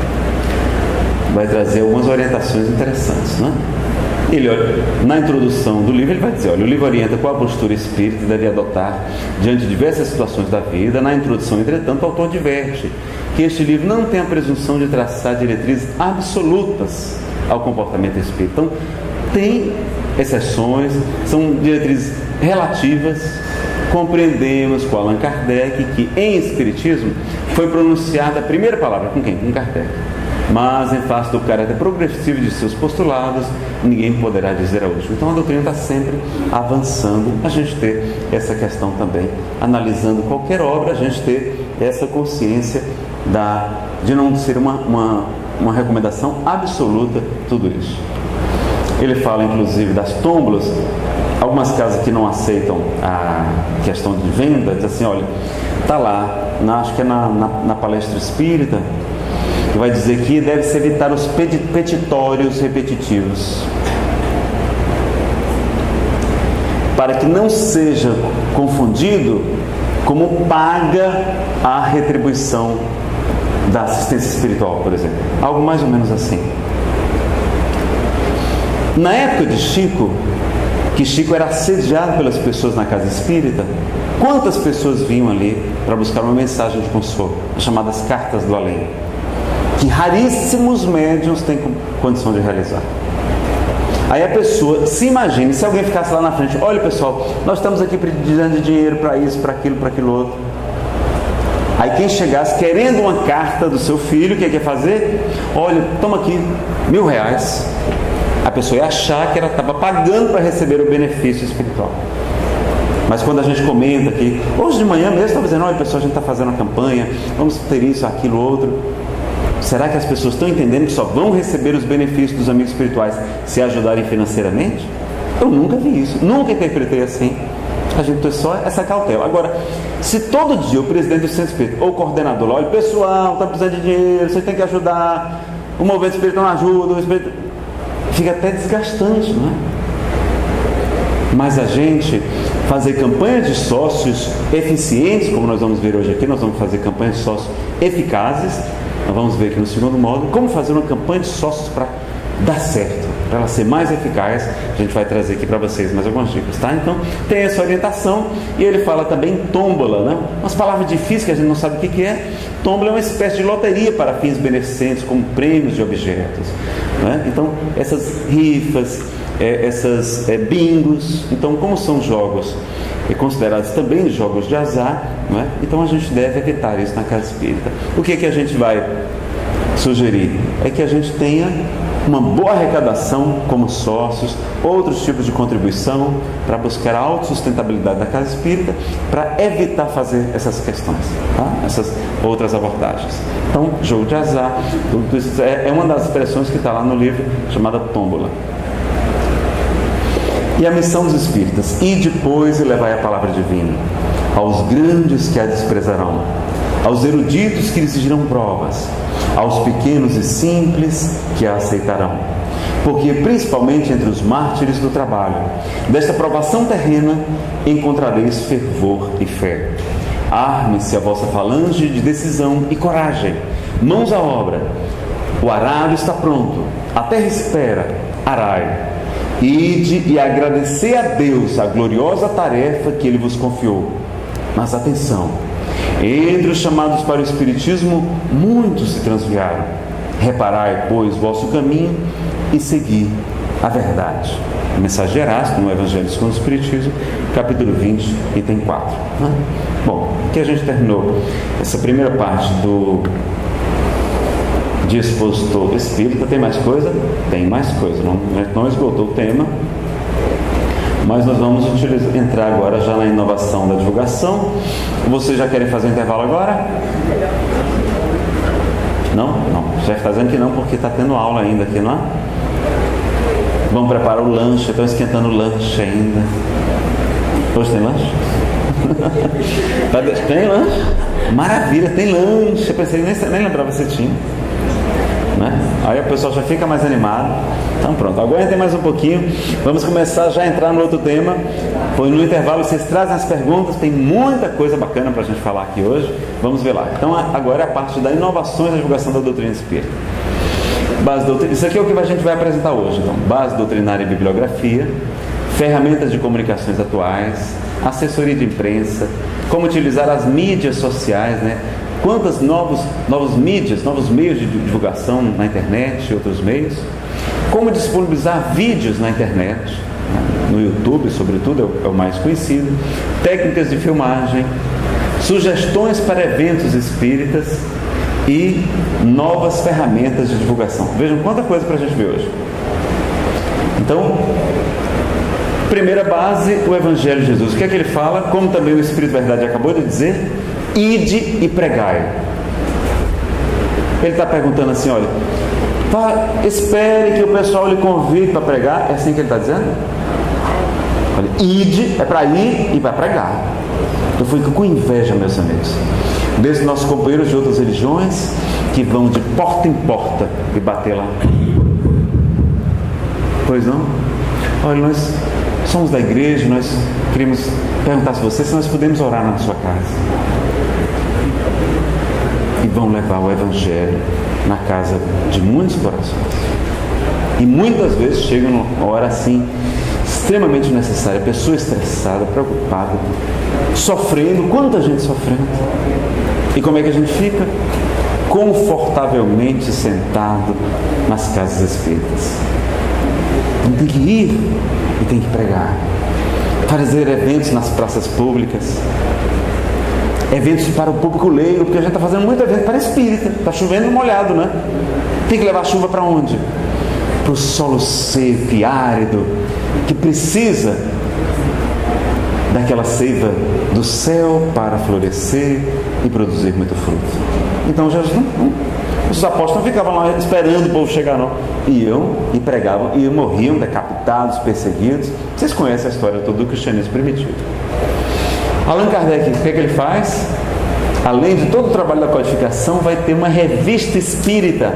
vai trazer algumas orientações interessantes, né? Ele, na introdução do livro, ele vai dizer, olha, o livro orienta qual a postura espírita deve adotar diante de diversas situações da vida. Na introdução, entretanto, o autor adverte que este livro não tem a presunção de traçar diretrizes absolutas ao comportamento espírita. Então, tem exceções, são diretrizes relativas. Compreendemos com Allan Kardec que em Espiritismo foi pronunciada a primeira palavra com quem? Com Kardec. Mas em face do caráter progressivo de seus postulados, ninguém poderá dizer a última. Então a doutrina está sempre avançando. A gente ter essa questão também, analisando qualquer obra, a gente ter essa consciência da, de não ser uma, uma, uma recomendação absoluta tudo isso. Ele fala inclusive das tómbolas. Algumas casas que não aceitam a questão de venda, diz assim, olha, está lá, na, acho que é na, na, na palestra espírita, que vai dizer que deve-se evitar os petitórios repetitivos, para que não seja confundido como paga a retribuição da assistência espiritual, por exemplo. Algo mais ou menos assim. Na época de Chico, que Chico era assediado pelas pessoas na casa espírita, quantas pessoas vinham ali para buscar uma mensagem de consolo, as chamadas cartas do além, que raríssimos médiuns têm condição de realizar. Aí a pessoa, se imagine, se alguém ficasse lá na frente, olha pessoal, nós estamos aqui pedindo dinheiro para isso, para aquilo, para aquilo outro. Aí quem chegasse querendo uma carta do seu filho, o que quer fazer? Olha, toma aqui mil reais. A pessoa ia achar que ela estava pagando para receber o benefício espiritual. Mas quando a gente comenta aqui, hoje de manhã mesmo, estava dizendo, olha pessoal, a gente está fazendo uma campanha, vamos ter isso, aquilo, outro. Será que as pessoas estão entendendo que só vão receber os benefícios dos amigos espirituais se ajudarem financeiramente? Eu nunca vi isso, nunca interpretei assim. A gente tem só essa cautela. Agora, se todo dia o presidente do centro espírita ou o coordenador lá, olha, pessoal, está precisando de dinheiro, vocês têm que ajudar, o movimento espírita não ajuda, o espírito... fica até desgastante, não é? Mas a gente fazer campanhas de sócios eficientes, como nós vamos ver hoje aqui, nós vamos fazer campanhas de sócios eficazes. Nós vamos ver aqui no segundo módulo como fazer uma campanha de sócios para dar certo, para ela ser mais eficaz. A gente vai trazer aqui para vocês mais algumas dicas, tá? Então tem essa orientação. E ele fala também tômbola, né? Umas palavras difíceis que a gente não sabe o que que é. Tômbola é uma espécie de loteria para fins beneficentes, como prêmios de objetos, né? Então essas rifas, é, essas é, bingos, então como são jogos e considerados também jogos de azar, não é? Então a gente deve evitar isso na casa espírita. O que, que a gente vai sugerir? É que a gente tenha uma boa arrecadação como sócios, outros tipos de contribuição para buscar a autossustentabilidade da casa espírita, para evitar fazer essas questões, tá? Essas outras abordagens. Então, jogo de azar, tudo isso é uma das expressões que está lá no livro chamada Tômbola. E a missão dos espíritas: e depois levai a palavra divina aos grandes que a desprezarão, aos eruditos que lhe exigirão provas, aos pequenos e simples que a aceitarão. Porque principalmente entre os mártires do trabalho, desta provação terrena, encontrareis fervor e fé. Arme-se a vossa falange de decisão e coragem, mãos à obra. O arado está pronto, a terra espera, arai. Ide e agradecer a Deus a gloriosa tarefa que Ele vos confiou. Mas atenção, entre os chamados para o Espiritismo, muitos se transviaram. Reparai, pois, vosso caminho e segui a verdade. A mensagem de Erasto, no Evangelho segundo o Espiritismo, capítulo vinte, item quatro. Né? Bom, aqui a gente terminou essa primeira parte do de expositor espírita. Tem mais coisa? Tem mais coisa. Não, não esgotou o tema, mas nós vamos utilizar, entrar agora já na inovação da divulgação. Vocês já querem fazer um intervalo agora? Não? Não. Já está dizendo que não, porque está tendo aula ainda aqui, não é? Vamos preparar o lanche. Estão esquentando o lanche ainda. Hoje tem lanche? Tem lanche? Maravilha, tem lanche. Eu pensei, nem, nem lembrava se tinha. Né? Aí o pessoal já fica mais animado. Então pronto, aguentem mais um pouquinho. Vamos começar já a entrar no outro tema. Pois no intervalo vocês trazem as perguntas. Tem muita coisa bacana para a gente falar aqui hoje. Vamos ver lá. Então agora é a parte da inovações da divulgação da doutrina espírita. Base doutrina, isso aqui é o que a gente vai apresentar hoje. Então, base doutrinária e bibliografia, ferramentas de comunicações atuais, assessoria de imprensa, como utilizar as mídias sociais, né? Quantas novos, novos mídias, novos meios de divulgação na internet e outros meios, como disponibilizar vídeos na internet, no YouTube sobretudo é o mais conhecido, técnicas de filmagem, sugestões para eventos espíritas e novas ferramentas de divulgação. Vejam quanta coisa para a gente ver hoje. Então, primeira base, o Evangelho de Jesus. O que é que ele fala? Como também o Espírito de Verdade acabou de dizer, ide e pregai. Ele está perguntando assim, olha, Tá, espere que o pessoal lhe convide para pregar. É assim que ele está dizendo? Olha, ide é para ir e para pregar. Eu fico com inveja, meus amigos, desses nossos companheiros de outras religiões que vão de porta em porta e bater lá. Pois não? Olha, nós somos da igreja, nós queremos perguntar a você se nós podemos orar na sua casa. E vão levar o Evangelho na casa de muitos corações. E muitas vezes chegam numa hora assim, extremamente necessária, a pessoa estressada, preocupada, sofrendo, quanta gente sofrendo. E como é que a gente fica? Confortavelmente sentado nas casas espíritas. Então tem que ir e tem que pregar, fazer eventos nas praças públicas, eventos para o público leigo, porque a gente está fazendo muito evento para espírita, está chovendo molhado, né? Tem que levar chuva para onde? Para o solo seco e árido, que precisa daquela seiva do céu para florescer e produzir muito fruto. Então Jesus não, não, os apóstolos não ficavam lá esperando o povo chegar, não. Iam e pregavam, e morriam decapitados, perseguidos. Vocês conhecem a história toda do cristianismo primitivo. Allan Kardec, o que é que ele faz? Além de todo o trabalho da codificação, vai ter uma revista espírita.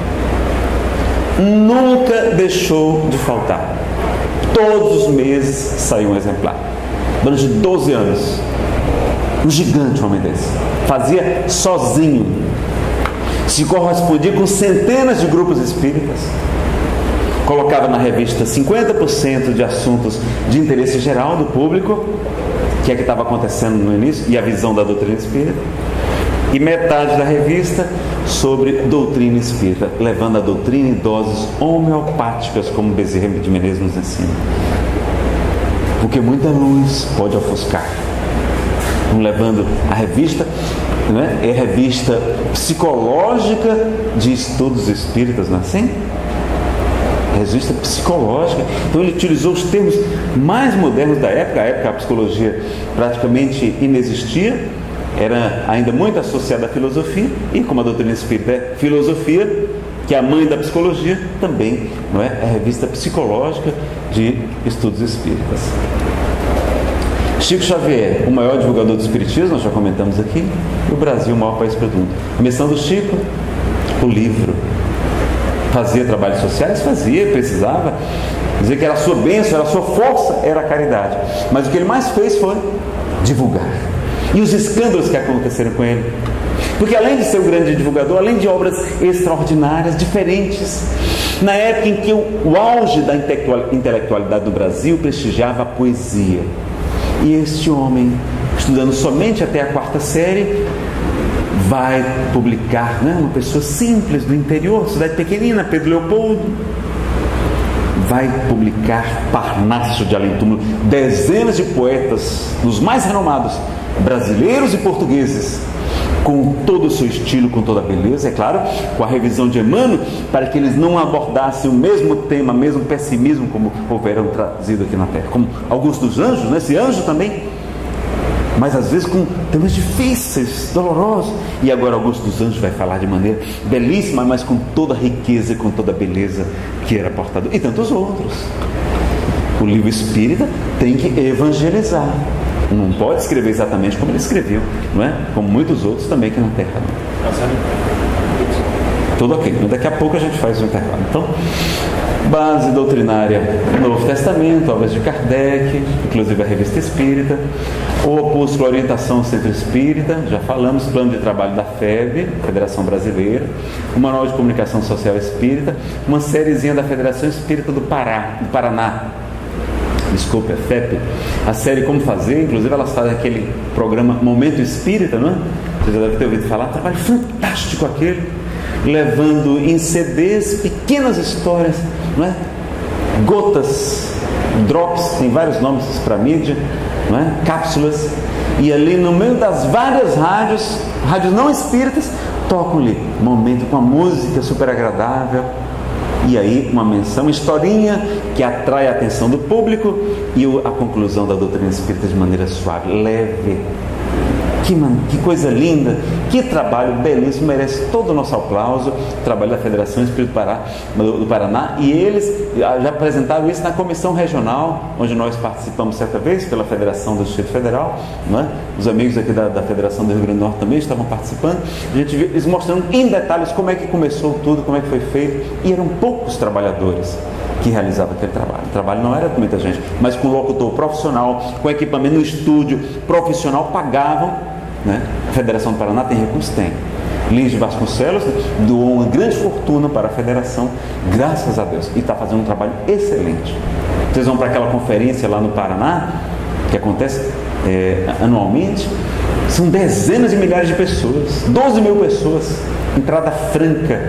Nunca deixou de faltar. Todos os meses saiu um exemplar. Durante doze anos. Um gigante homem desse. Fazia sozinho. Se correspondia com centenas de grupos espíritas. Colocava na revista cinquenta por cento de assuntos de interesse geral do público, que é que estava acontecendo no início, e a visão da doutrina espírita, e metade da revista sobre doutrina espírita, levando a doutrina em doses homeopáticas, como Bezerra de Menezes nos ensina. Porque muita luz pode ofuscar. Então, levando a revista, né, é a revista psicológica de estudos espíritas, não é assim? Revista psicológica. Então ele utilizou os termos mais modernos da época. A época a psicologia praticamente inexistia, era ainda muito associada à filosofia, e como a doutrina espírita é filosofia, que é a mãe da psicologia, também não é? É a revista psicológica de estudos espíritas. Chico Xavier, o maior divulgador do espiritismo, nós já comentamos aqui, e o Brasil, o maior país para o mundo. A missão do Chico, o livro. Fazia trabalhos sociais? Fazia, precisava. Dizer que era a sua bênção, era a sua força, era a caridade. Mas o que ele mais fez foi divulgar. E os escândalos que aconteceram com ele. Porque além de ser um grande divulgador, além de obras extraordinárias, diferentes, na época em que o, o auge da intelectualidade do Brasil prestigiava a poesia. E este homem, estudando somente até a quarta série, vai publicar, né, uma pessoa simples do interior, cidade pequenina, Pedro Leopoldo, vai publicar Parnaso de Além Túmulo, dezenas de poetas, dos mais renomados, brasileiros e portugueses, com todo o seu estilo, com toda a beleza, é claro, com a revisão de Emmanuel, para que eles não abordassem o mesmo tema, o mesmo pessimismo, como houveram trazido aqui na Terra, como Augusto dos Anjos, né, esse anjo também, mas às vezes com temas difíceis, dolorosos. E agora Augusto dos Anjos vai falar de maneira belíssima, mas com toda a riqueza e com toda a beleza que era portador. E tantos outros. O livro espírita tem que evangelizar. Não pode escrever exatamente como ele escreveu, não é? Como muitos outros também aqui na Terra. Tudo ok. Daqui a pouco a gente faz o intervalo. Então, base doutrinária, Novo Testamento, obras de Kardec, inclusive a Revista Espírita, o opúsculo Orientação Centro Espírita, já falamos, plano de trabalho da F E B, Federação Brasileira, o Manual de Comunicação Social Espírita, uma sériezinha da Federação Espírita do Pará, do Paraná, desculpa, é F E P, a série Como Fazer, inclusive elas fazem aquele programa Momento Espírita, não é? Você já deve ter ouvido falar, trabalho fantástico aquele, levando em C Ds pequenas histórias, não é? Gotas, drops, tem vários nomes para mídia, não é? Cápsulas, e ali no meio das várias rádios, rádios não espíritas, tocam-lhe momento com a música super agradável, e aí uma menção, uma historinha que atrai a atenção do público, e a conclusão da doutrina espírita de maneira suave, leve, Que, que coisa linda, que trabalho belíssimo, merece todo o nosso aplauso, o trabalho da Federação Espírita do, Pará, do Paraná, e eles já apresentaram isso na comissão regional, onde nós participamos certa vez, pela Federação do Distrito Federal, não é? Os amigos aqui da, da Federação do Rio Grande do Norte também estavam participando, a gente viu eles mostrando em detalhes como é que começou tudo, como é que foi feito, e eram poucos trabalhadores que realizava aquele trabalho. O trabalho não era de muita gente, mas com locutor profissional, com equipamento no estúdio profissional, pagavam, né? A Federação do Paraná tem recursos? Tem. Lins de Vasconcelos doou uma grande fortuna para a Federação, graças a Deus, e está fazendo um trabalho excelente. Vocês vão para aquela conferência lá no Paraná, que acontece é, anualmente, são dezenas de milhares de pessoas, doze mil pessoas, entrada franca.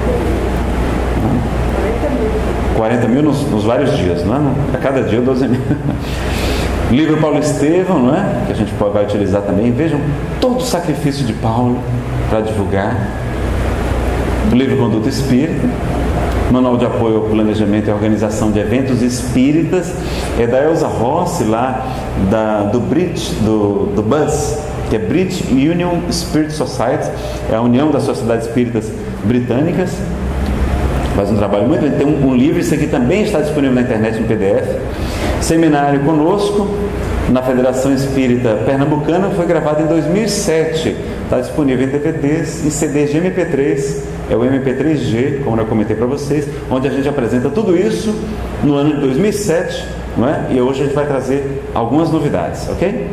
quarenta mil nos, nos vários dias, não é? A cada dia doze mil. Livro Paulo Estevão, não é? Que a gente pode, vai utilizar também. Vejam todo o sacrifício de Paulo para divulgar. O livro Conduta Espírita. Manual de Apoio ao Planejamento e Organização de Eventos Espíritas. É da Elza Rossi, lá da, do Brit, do, do B U S, que é British Union Spirit Society, é a União das Sociedades Espíritas Britânicas. Faz um trabalho muito bem. Tem um, um livro, isso aqui também está disponível na internet no P D F. Seminário Conosco, na Federação Espírita Pernambucana, foi gravado em dois mil e sete. Está disponível em D V Ds e C Ds de M P três. É o M P três G, como eu comentei para vocês, onde a gente apresenta tudo isso no ano de dois mil e sete, não é? E hoje a gente vai trazer algumas novidades, ok?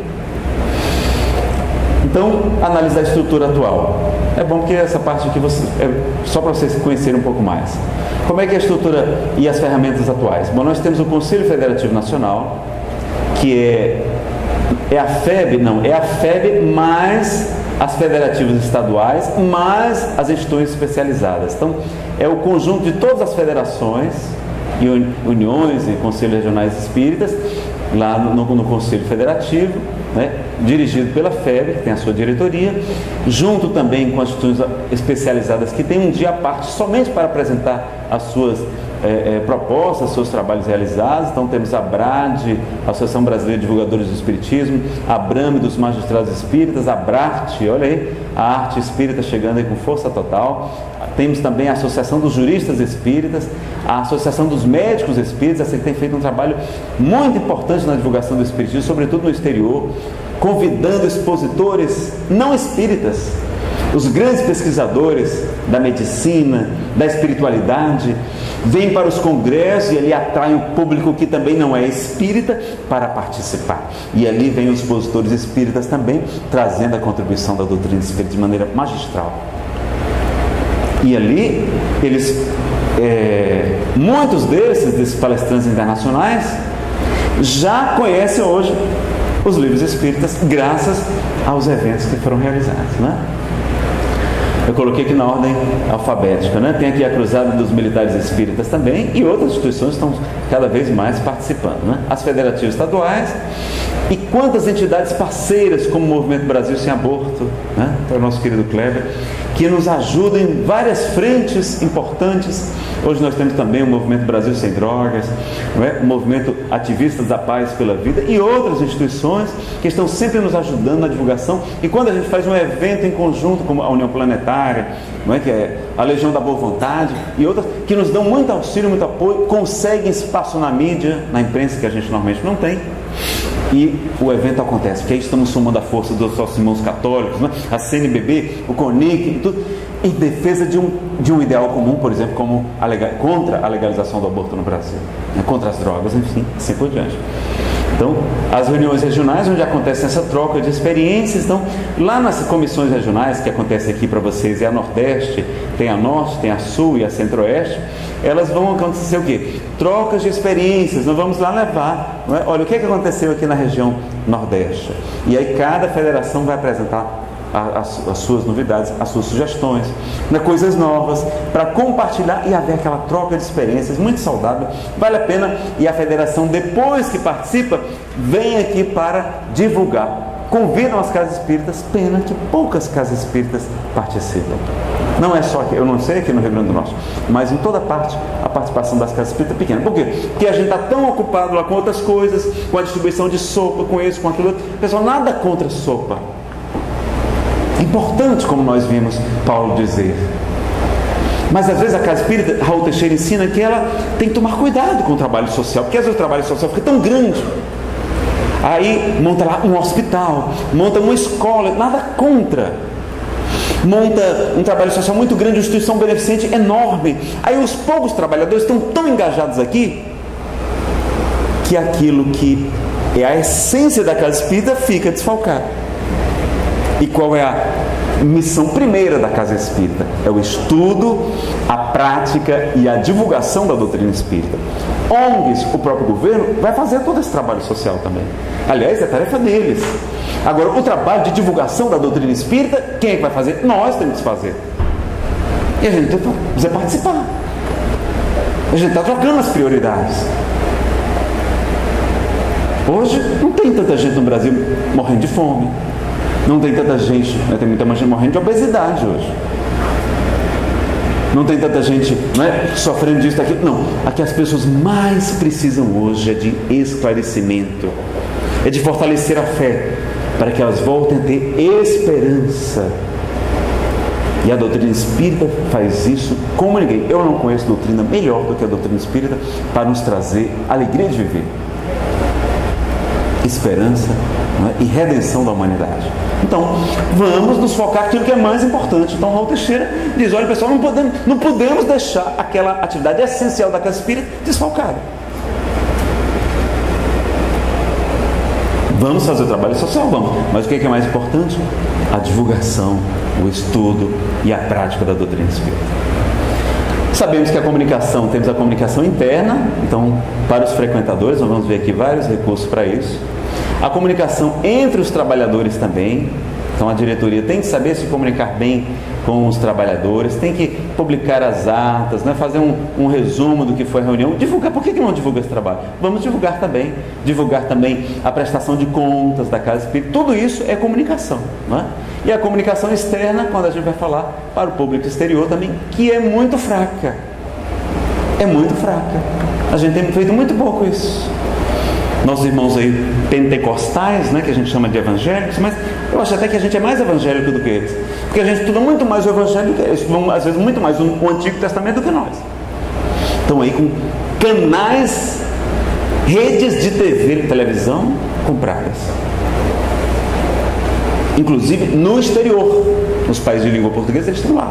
Então, analisar a estrutura atual. É bom porque essa parte aqui você, é só para vocês conhecerem um pouco mais. Como é que é a estrutura e as ferramentas atuais? Bom, nós temos o Conselho Federativo Nacional, que é, é a F E B, não, é a F E B mais as federativas estaduais, mais as instituições especializadas. Então, é o conjunto de todas as federações e uniões e conselhos regionais espíritas, lá no, no Conselho Federativo, né, dirigido pela F E B, que tem a sua diretoria, junto também com as instituições especializadas que tem um dia à parte somente para apresentar as suas é, é, propostas, seus trabalhos realizados. Então temos a BRAD, a Associação Brasileira de Divulgadores do Espiritismo, a BRAME dos Magistrados Espíritas, a BRART, olha aí, a Arte Espírita chegando aí com força total. Temos também a Associação dos Juristas Espíritas, a Associação dos Médicos Espíritas, essa que tem feito um trabalho muito importante na divulgação do Espiritismo, sobretudo no exterior, convidando expositores não espíritas, os grandes pesquisadores da medicina, da espiritualidade, vêm para os congressos e ali atraem o público que também não é espírita para participar. E ali vêm os expositores espíritas também, trazendo a contribuição da doutrina espírita de maneira magistral. E ali, eles, é, muitos desses, desses palestrantes internacionais, já conhecem hoje os livros espíritas, graças aos eventos que foram realizados, né? Eu coloquei aqui na ordem alfabética, né? Tem aqui a Cruzada dos Militares Espíritas também, e outras instituições estão cada vez mais participando, né? As federativas estaduais e quantas entidades parceiras, como o Movimento Brasil Sem Aborto, né? Para o nosso querido Kleber, que nos ajudam em várias frentes importantes. Hoje nós temos também o Movimento Brasil Sem Drogas, não é? O Movimento Ativistas da Paz pela Vida e outras instituições que estão sempre nos ajudando na divulgação. E quando a gente faz um evento em conjunto, como a União Planetária, não é? Que é a Legião da Boa Vontade e outras, que nos dão muito auxílio, muito apoio, conseguem espaço na mídia, na imprensa, que a gente normalmente não tem, e o evento acontece, porque aí estamos somando a força dos nossos irmãos católicos, né? A C N B B, o CONIC, tudo, em defesa de um, de um ideal comum, por exemplo, como a legal, contra a legalização do aborto no Brasil, né? Contra as drogas, enfim, assim por diante. Então, as reuniões regionais, onde acontece essa troca de experiências, então, lá nas comissões regionais, que acontece aqui para vocês, é a Nordeste, tem a Norte, tem a Sul e a Centro-Oeste, elas vão acontecer o quê? Trocas de experiências, nós vamos lá levar, não é? Olha, o que, é que aconteceu aqui na região Nordeste? E aí cada federação vai apresentar As, as suas novidades, as suas sugestões, né, coisas novas, para compartilhar e haver aquela troca de experiências muito saudável. Vale a pena, e a federação, depois que participa, vem aqui para divulgar. Convidam as casas espíritas, pena que poucas casas espíritas participam. Não é só aqui, eu não sei aqui no Rio Grande do Norte, mas em toda parte a participação das casas espíritas é pequena. Por quê? Porque a gente está tão ocupado lá com outras coisas, com a distribuição de sopa, com isso, com aquilo outro. Pessoal, nada contra sopa. É importante, como nós vimos Paulo dizer. Mas às vezes a casa espírita, Raul Teixeira ensina que ela tem que tomar cuidado com o trabalho social, porque às vezes o trabalho social fica tão grande. Aí monta lá um hospital, monta uma escola, nada contra. Monta um trabalho social muito grande, uma instituição beneficente enorme. Aí os poucos trabalhadores estão tão engajados aqui, que aquilo que é a essência da casa espírita fica desfalcado. E qual é a missão primeira da casa espírita? É o estudo, a prática e a divulgação da doutrina espírita. O N Gs, o próprio governo, vai fazer todo esse trabalho social também. Aliás, é tarefa deles. Agora, o trabalho de divulgação da doutrina espírita, quem é que vai fazer? Nós temos que fazer. E a gente precisa participar. A gente está trocando as prioridades. Hoje não tem tanta gente no Brasil morrendo de fome. Não tem tanta gente, né? Tem muita gente morrendo de obesidade hoje. Não tem tanta gente, né, sofrendo disso, daquilo. Não. Aqui as pessoas mais precisam hoje é de esclarecimento. É de fortalecer a fé, para que elas voltem a ter esperança. E a doutrina espírita faz isso como ninguém. Eu não conheço doutrina melhor do que a doutrina espírita para nos trazer alegria de viver, esperança, né, e redenção da humanidade. Então, vamos nos focar naquilo que é mais importante. Então, Raul Teixeira diz: olha, pessoal, não podemos, não podemos deixar aquela atividade essencial da casa espírita desfalcada. Vamos fazer o trabalho social, vamos. Mas o que é mais importante? A divulgação, o estudo e a prática da doutrina espírita. Sabemos que a comunicação, temos a comunicação interna, então, para os frequentadores, nós vamos ver aqui vários recursos para isso. A comunicação entre os trabalhadores também. Então a diretoria tem que saber se comunicar bem com os trabalhadores, tem que publicar as atas, né? Fazer um, um resumo do que foi a reunião, divulgar. Por que que não divulga esse trabalho? Vamos divulgar também, divulgar também a prestação de contas da casa espírita. Tudo isso é comunicação, não é? E a comunicação externa, quando a gente vai falar para o público exterior também, que é muito fraca, é muito fraca. A gente tem feito muito pouco isso. Nossos irmãos aí pentecostais, né, que a gente chama de evangélicos, mas eu acho até que a gente é mais evangélico do que eles, porque a gente estuda muito mais o evangelho do que eles, estudam às vezes muito mais o, o Antigo Testamento do que nós. Estão aí com canais, redes de T V e televisão compradas, inclusive no exterior, nos países de língua portuguesa eles estão lá.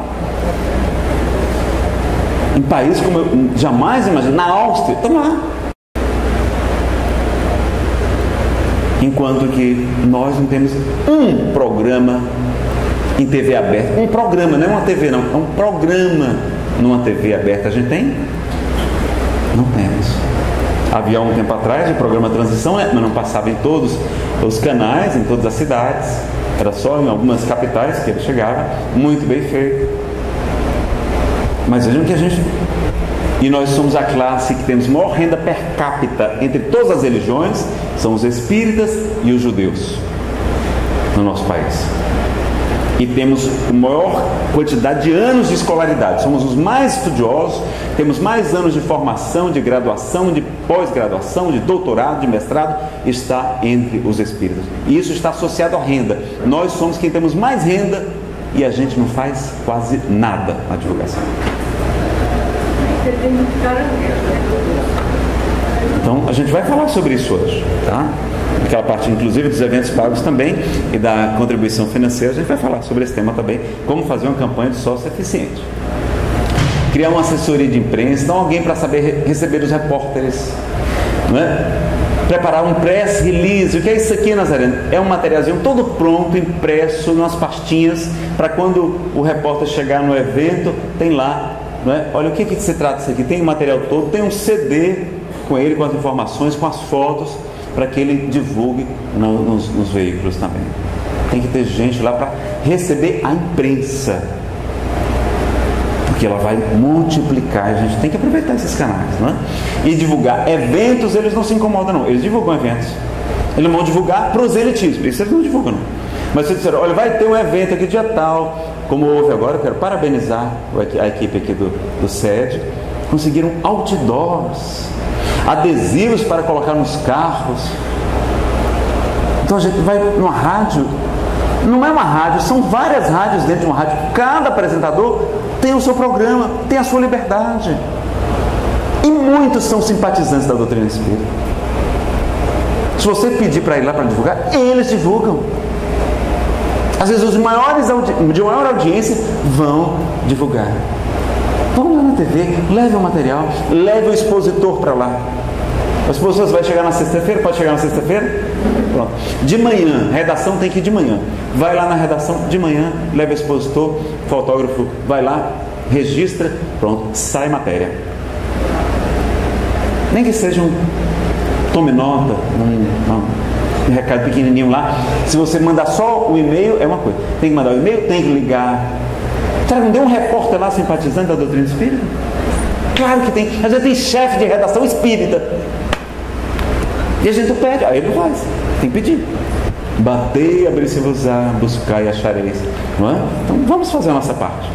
Em países como eu jamais imaginei, na Áustria, estão lá. Enquanto que nós não temos um programa em T V aberta. Um programa, não é uma T V não, é um programa numa T V aberta. A gente tem? Não temos. Havia um tempo atrás o programa Transição, mas não passava em todos os canais, em todas as cidades. Era só em algumas capitais que ele chegava, muito bem feito. Mas vejam que a gente... E nós somos a classe que temos maior renda per capita entre todas as religiões, são os espíritas e os judeus no nosso país. E temos a maior quantidade de anos de escolaridade, somos os mais estudiosos, temos mais anos de formação, de graduação, de pós-graduação, de doutorado, de mestrado, está entre os espíritas. E isso está associado à renda. Nós somos quem temos mais renda e a gente não faz quase nada na divulgação. Então a gente vai falar sobre isso hoje, tá? Aquela parte inclusive dos eventos pagos também e da contribuição financeira, a gente vai falar sobre esse tema também, como fazer uma campanha de sócio eficiente, criar uma assessoria de imprensa, dar alguém para saber receber os repórteres, não é? Preparar um press release. O que é isso aqui, Nazareno? É um materialzinho todo pronto, impresso, nas pastinhas, para quando o repórter chegar no evento, tem lá. Não é? Olha, o que, que se trata isso aqui? Tem o material todo, tem um C D com ele, com as informações, com as fotos, para que ele divulgue no, nos, nos veículos também. Tem que ter gente lá para receber a imprensa, porque ela vai multiplicar. A gente tem que aproveitar esses canais, não é? E divulgar eventos, eles não se incomodam não, eles divulgam eventos, eles vão divulgar proselitismo, isso eles não divulgam não. Mas se disseram, olha, vai ter um evento aqui dia tal, como houve agora, eu quero parabenizar a equipe aqui do, do S E D, conseguiram outdoors, adesivos para colocar nos carros. Então a gente vai numa rádio, Não é uma rádio, são várias rádios dentro de uma rádio. Cada apresentador tem o seu programa, tem a sua liberdade. E muitos são simpatizantes da doutrina espírita. Se você pedir para ir lá para divulgar, eles divulgam. Às vezes os maiores de maior audiência vão divulgar. Vão lá na T V, leve o material, leve o expositor para lá. O expositor vai chegar na sexta-feira, pode chegar na sexta-feira? Pronto. De manhã, redação tem que ir de manhã. Vai lá na redação de manhã, leva o expositor, fotógrafo, vai lá, registra, pronto, sai matéria. Nem que seja um tome nota, um, um, um recado pequenininho lá. Se você mandar só o e-mail, é uma coisa. Tem que mandar o e-mail, tem que ligar. Será que não tem um repórter lá simpatizante da doutrina espírita? Claro que tem. Às vezes tem chefe de redação espírita. E a gente pede, aí ele não faz. Tem que pedir. Batei, abri-se-vos-á, buscai e achareis. Não é? Então vamos fazer a nossa parte.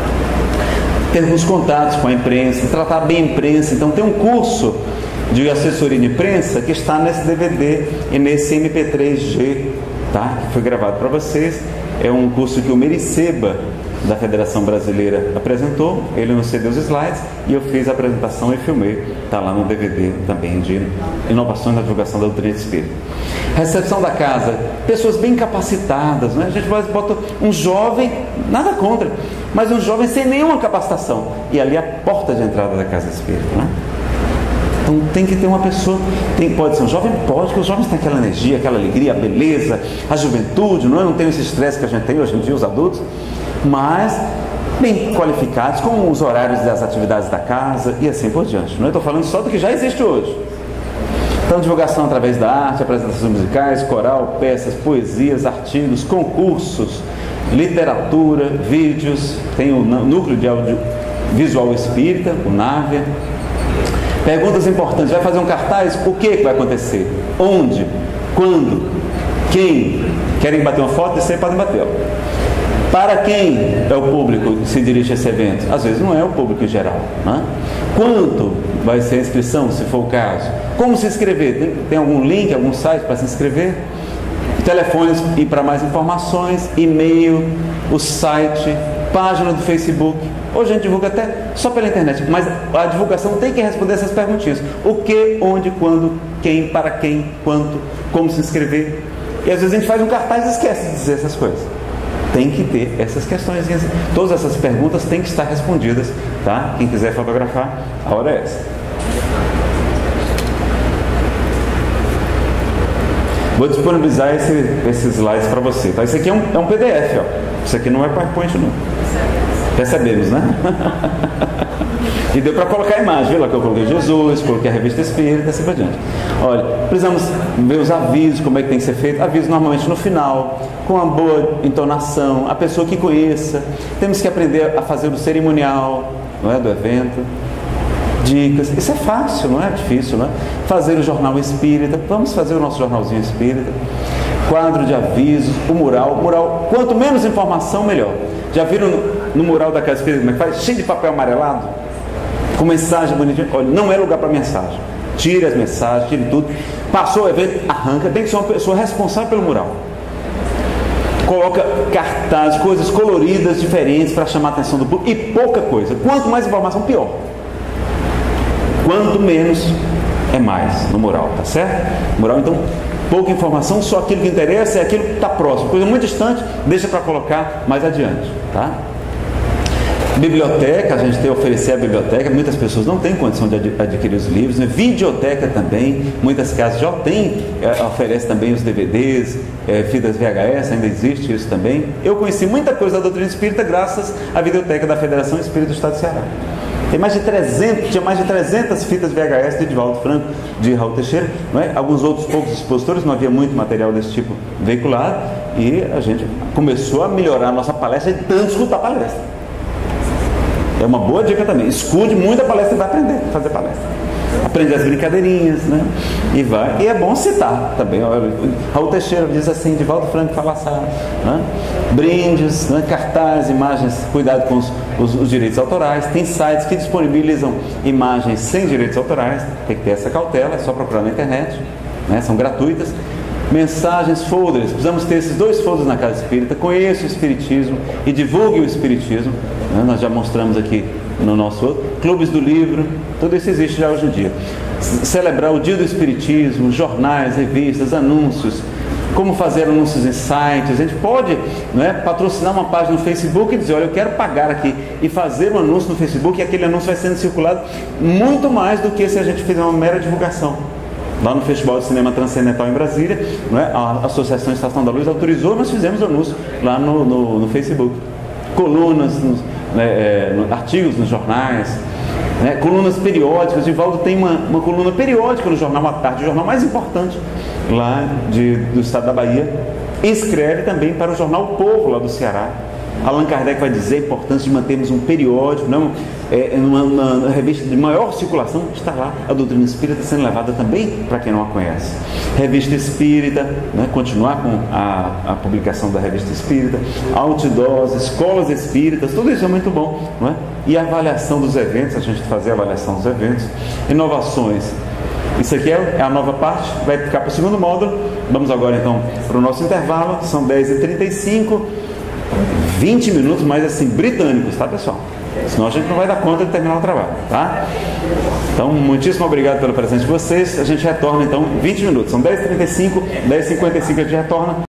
Ter alguns contatos com a imprensa, tratar bem a imprensa. Então tem um curso de assessoria de imprensa que está nesse D V D e nesse M P três G, tá? Que foi gravado para vocês. É um curso que o Mericeba, da Federação Brasileira, apresentou. Ele nos cedeu os slides e eu fiz a apresentação e filmei. Está lá no D V D também de inovações na divulgação da doutrina espírita. Recepção da casa, pessoas bem capacitadas, né? A gente bota um jovem, nada contra, mas um jovem sem nenhuma capacitação, e ali é a porta de entrada da casa espírita, né? Então tem que ter uma pessoa, tem, pode ser um jovem, pode, porque os jovens têm aquela energia, aquela alegria, a beleza, a juventude, não, é? Não tem esse estresse que a gente tem hoje em dia, os adultos, mas bem qualificados, com os horários das atividades da casa e assim por diante. Não estou falando só do que já existe hoje. Então, divulgação através da arte, apresentações musicais, coral, peças, poesias, artigos, concursos, literatura, vídeos, tem o núcleo de audiovisual espírita, o NAVE. Perguntas importantes, vai fazer um cartaz? O que vai acontecer? Onde? Quando? Quem? Querem bater uma foto? Isso aí podem bater. Ó. Para quem é o público que se dirige a esse evento? Às vezes não é o público em geral, né? Quanto vai ser a inscrição, se for o caso? Como se inscrever? Tem, tem algum link, algum site para se inscrever? Telefones e para mais informações, e-mail, o site, página do Facebook. Hoje a gente divulga até só pela internet, mas a divulgação tem que responder essas perguntinhas. O que, onde, quando, quem, para quem, quanto, como se inscrever. E às vezes a gente faz um cartaz e esquece de dizer essas coisas. Tem que ter essas questões, todas essas perguntas têm que estar respondidas, tá? Quem quiser fotografar, a hora é essa. Vou disponibilizar esse, esses slides para você, tá? Isso aqui é um, é um P D F, ó. Isso aqui não é PowerPoint, não. Percebemos, né? E deu para colocar a imagem, viu lá que eu coloquei Jesus, coloquei a revista espírita, assim por diante. Olha, precisamos ver os avisos, como é que tem que ser feito. Aviso normalmente no final, com uma boa entonação, a pessoa que conheça. Temos que aprender a fazer o cerimonial, não é, do evento. Dicas, isso é fácil, não é difícil, não é? Fazer o jornal espírita, vamos fazer o nosso jornalzinho espírita. Quadro de avisos, o mural, mural, quanto menos informação, melhor. Já viram no, no mural da casa espírita como é que faz? Cheio de papel amarelado, com mensagem bonitinha. Olha, não é lugar para mensagem. Tire as mensagens, tire tudo. Passou o evento, arranca. Tem que ser uma pessoa responsável pelo mural. Coloca cartazes, coisas coloridas, diferentes, para chamar a atenção do público. E pouca coisa. Quanto mais informação, pior. Quanto menos é mais no mural, tá certo? Mural, então, pouca informação, só aquilo que interessa é aquilo que está próximo. Coisa muito distante, deixa para colocar mais adiante, tá? Biblioteca, a gente tem que oferecer a biblioteca, muitas pessoas não têm condição de adquirir os livros, né? Videoteca também, muitas casas já têm, é, oferece também os D V Ds, é, fitas V H S, ainda existe isso também. Eu conheci muita coisa da doutrina espírita graças à videoteca da Federação Espírita do Estado do Ceará. Tem mais de trezentas, tinha mais de trezentas fitas V H S de Edivaldo Franco, de Raul Teixeira, não é? Alguns outros poucos expositores, não havia muito material desse tipo veiculado, e a gente começou a melhorar a nossa palestra de tanto escutar a palestra. É uma boa dica também. Escute muita palestra e vai aprender a fazer palestra. Aprende as brincadeirinhas, né? E vai. E é bom citar também. Olha, Raul Teixeira diz assim, Edivaldo Franco fala assim, né? Brindes, né? Cartazes, imagens, cuidado com os, os, os direitos autorais. Tem sites que disponibilizam imagens sem direitos autorais. Tem que ter essa cautela, é só procurar na internet, né? São gratuitas. mensagens, folders. Precisamos ter esses dois folders na Casa Espírita. Conheça o Espiritismo e divulgue o Espiritismo, né? Nós já mostramos aqui no nosso outro. Clubes do livro, tudo isso existe já hoje em dia. Celebrar o Dia do Espiritismo, jornais, revistas, anúncios, como fazer anúncios em sites. A gente pode, né, patrocinar uma página no Facebook e dizer, olha, eu quero pagar aqui e fazer um anúncio no Facebook, e aquele anúncio vai sendo circulado muito mais do que se a gente fizer uma mera divulgação. Lá no Festival de Cinema Transcendental em Brasília, né, a Associação Estação da Luz autorizou, nós fizemos anúncio lá no, no, no Facebook. Colunas, nos, né, é, artigos nos jornais, né, colunas periódicas. O Divaldo tem uma, uma coluna periódica no Jornal à Tarde, o jornal mais importante lá de, do estado da Bahia. Escreve também para o jornal O Povo, lá do Ceará. Allan Kardec vai dizer a importância de mantermos um periódico, não, é, uma, uma revista de maior circulação. Está lá a doutrina espírita sendo levada também para quem não a conhece. Revista Espírita, né, continuar com a, a publicação da Revista Espírita, outdoors, escolas espíritas, tudo isso é muito bom, não é? E a avaliação dos eventos, a gente fazer a avaliação dos eventos, inovações. Isso aqui é a nova parte, vai ficar para o segundo módulo. Vamos agora então para o nosso intervalo, são dez e trinta e cinco, vinte minutos, mais assim, britânicos, tá, pessoal? Senão a gente não vai dar conta de terminar o trabalho, tá? Então, muitíssimo obrigado pela presença de vocês. A gente retorna então vinte minutos, são dez e trinta e cinco, dez e cinquenta e cinco a gente retorna.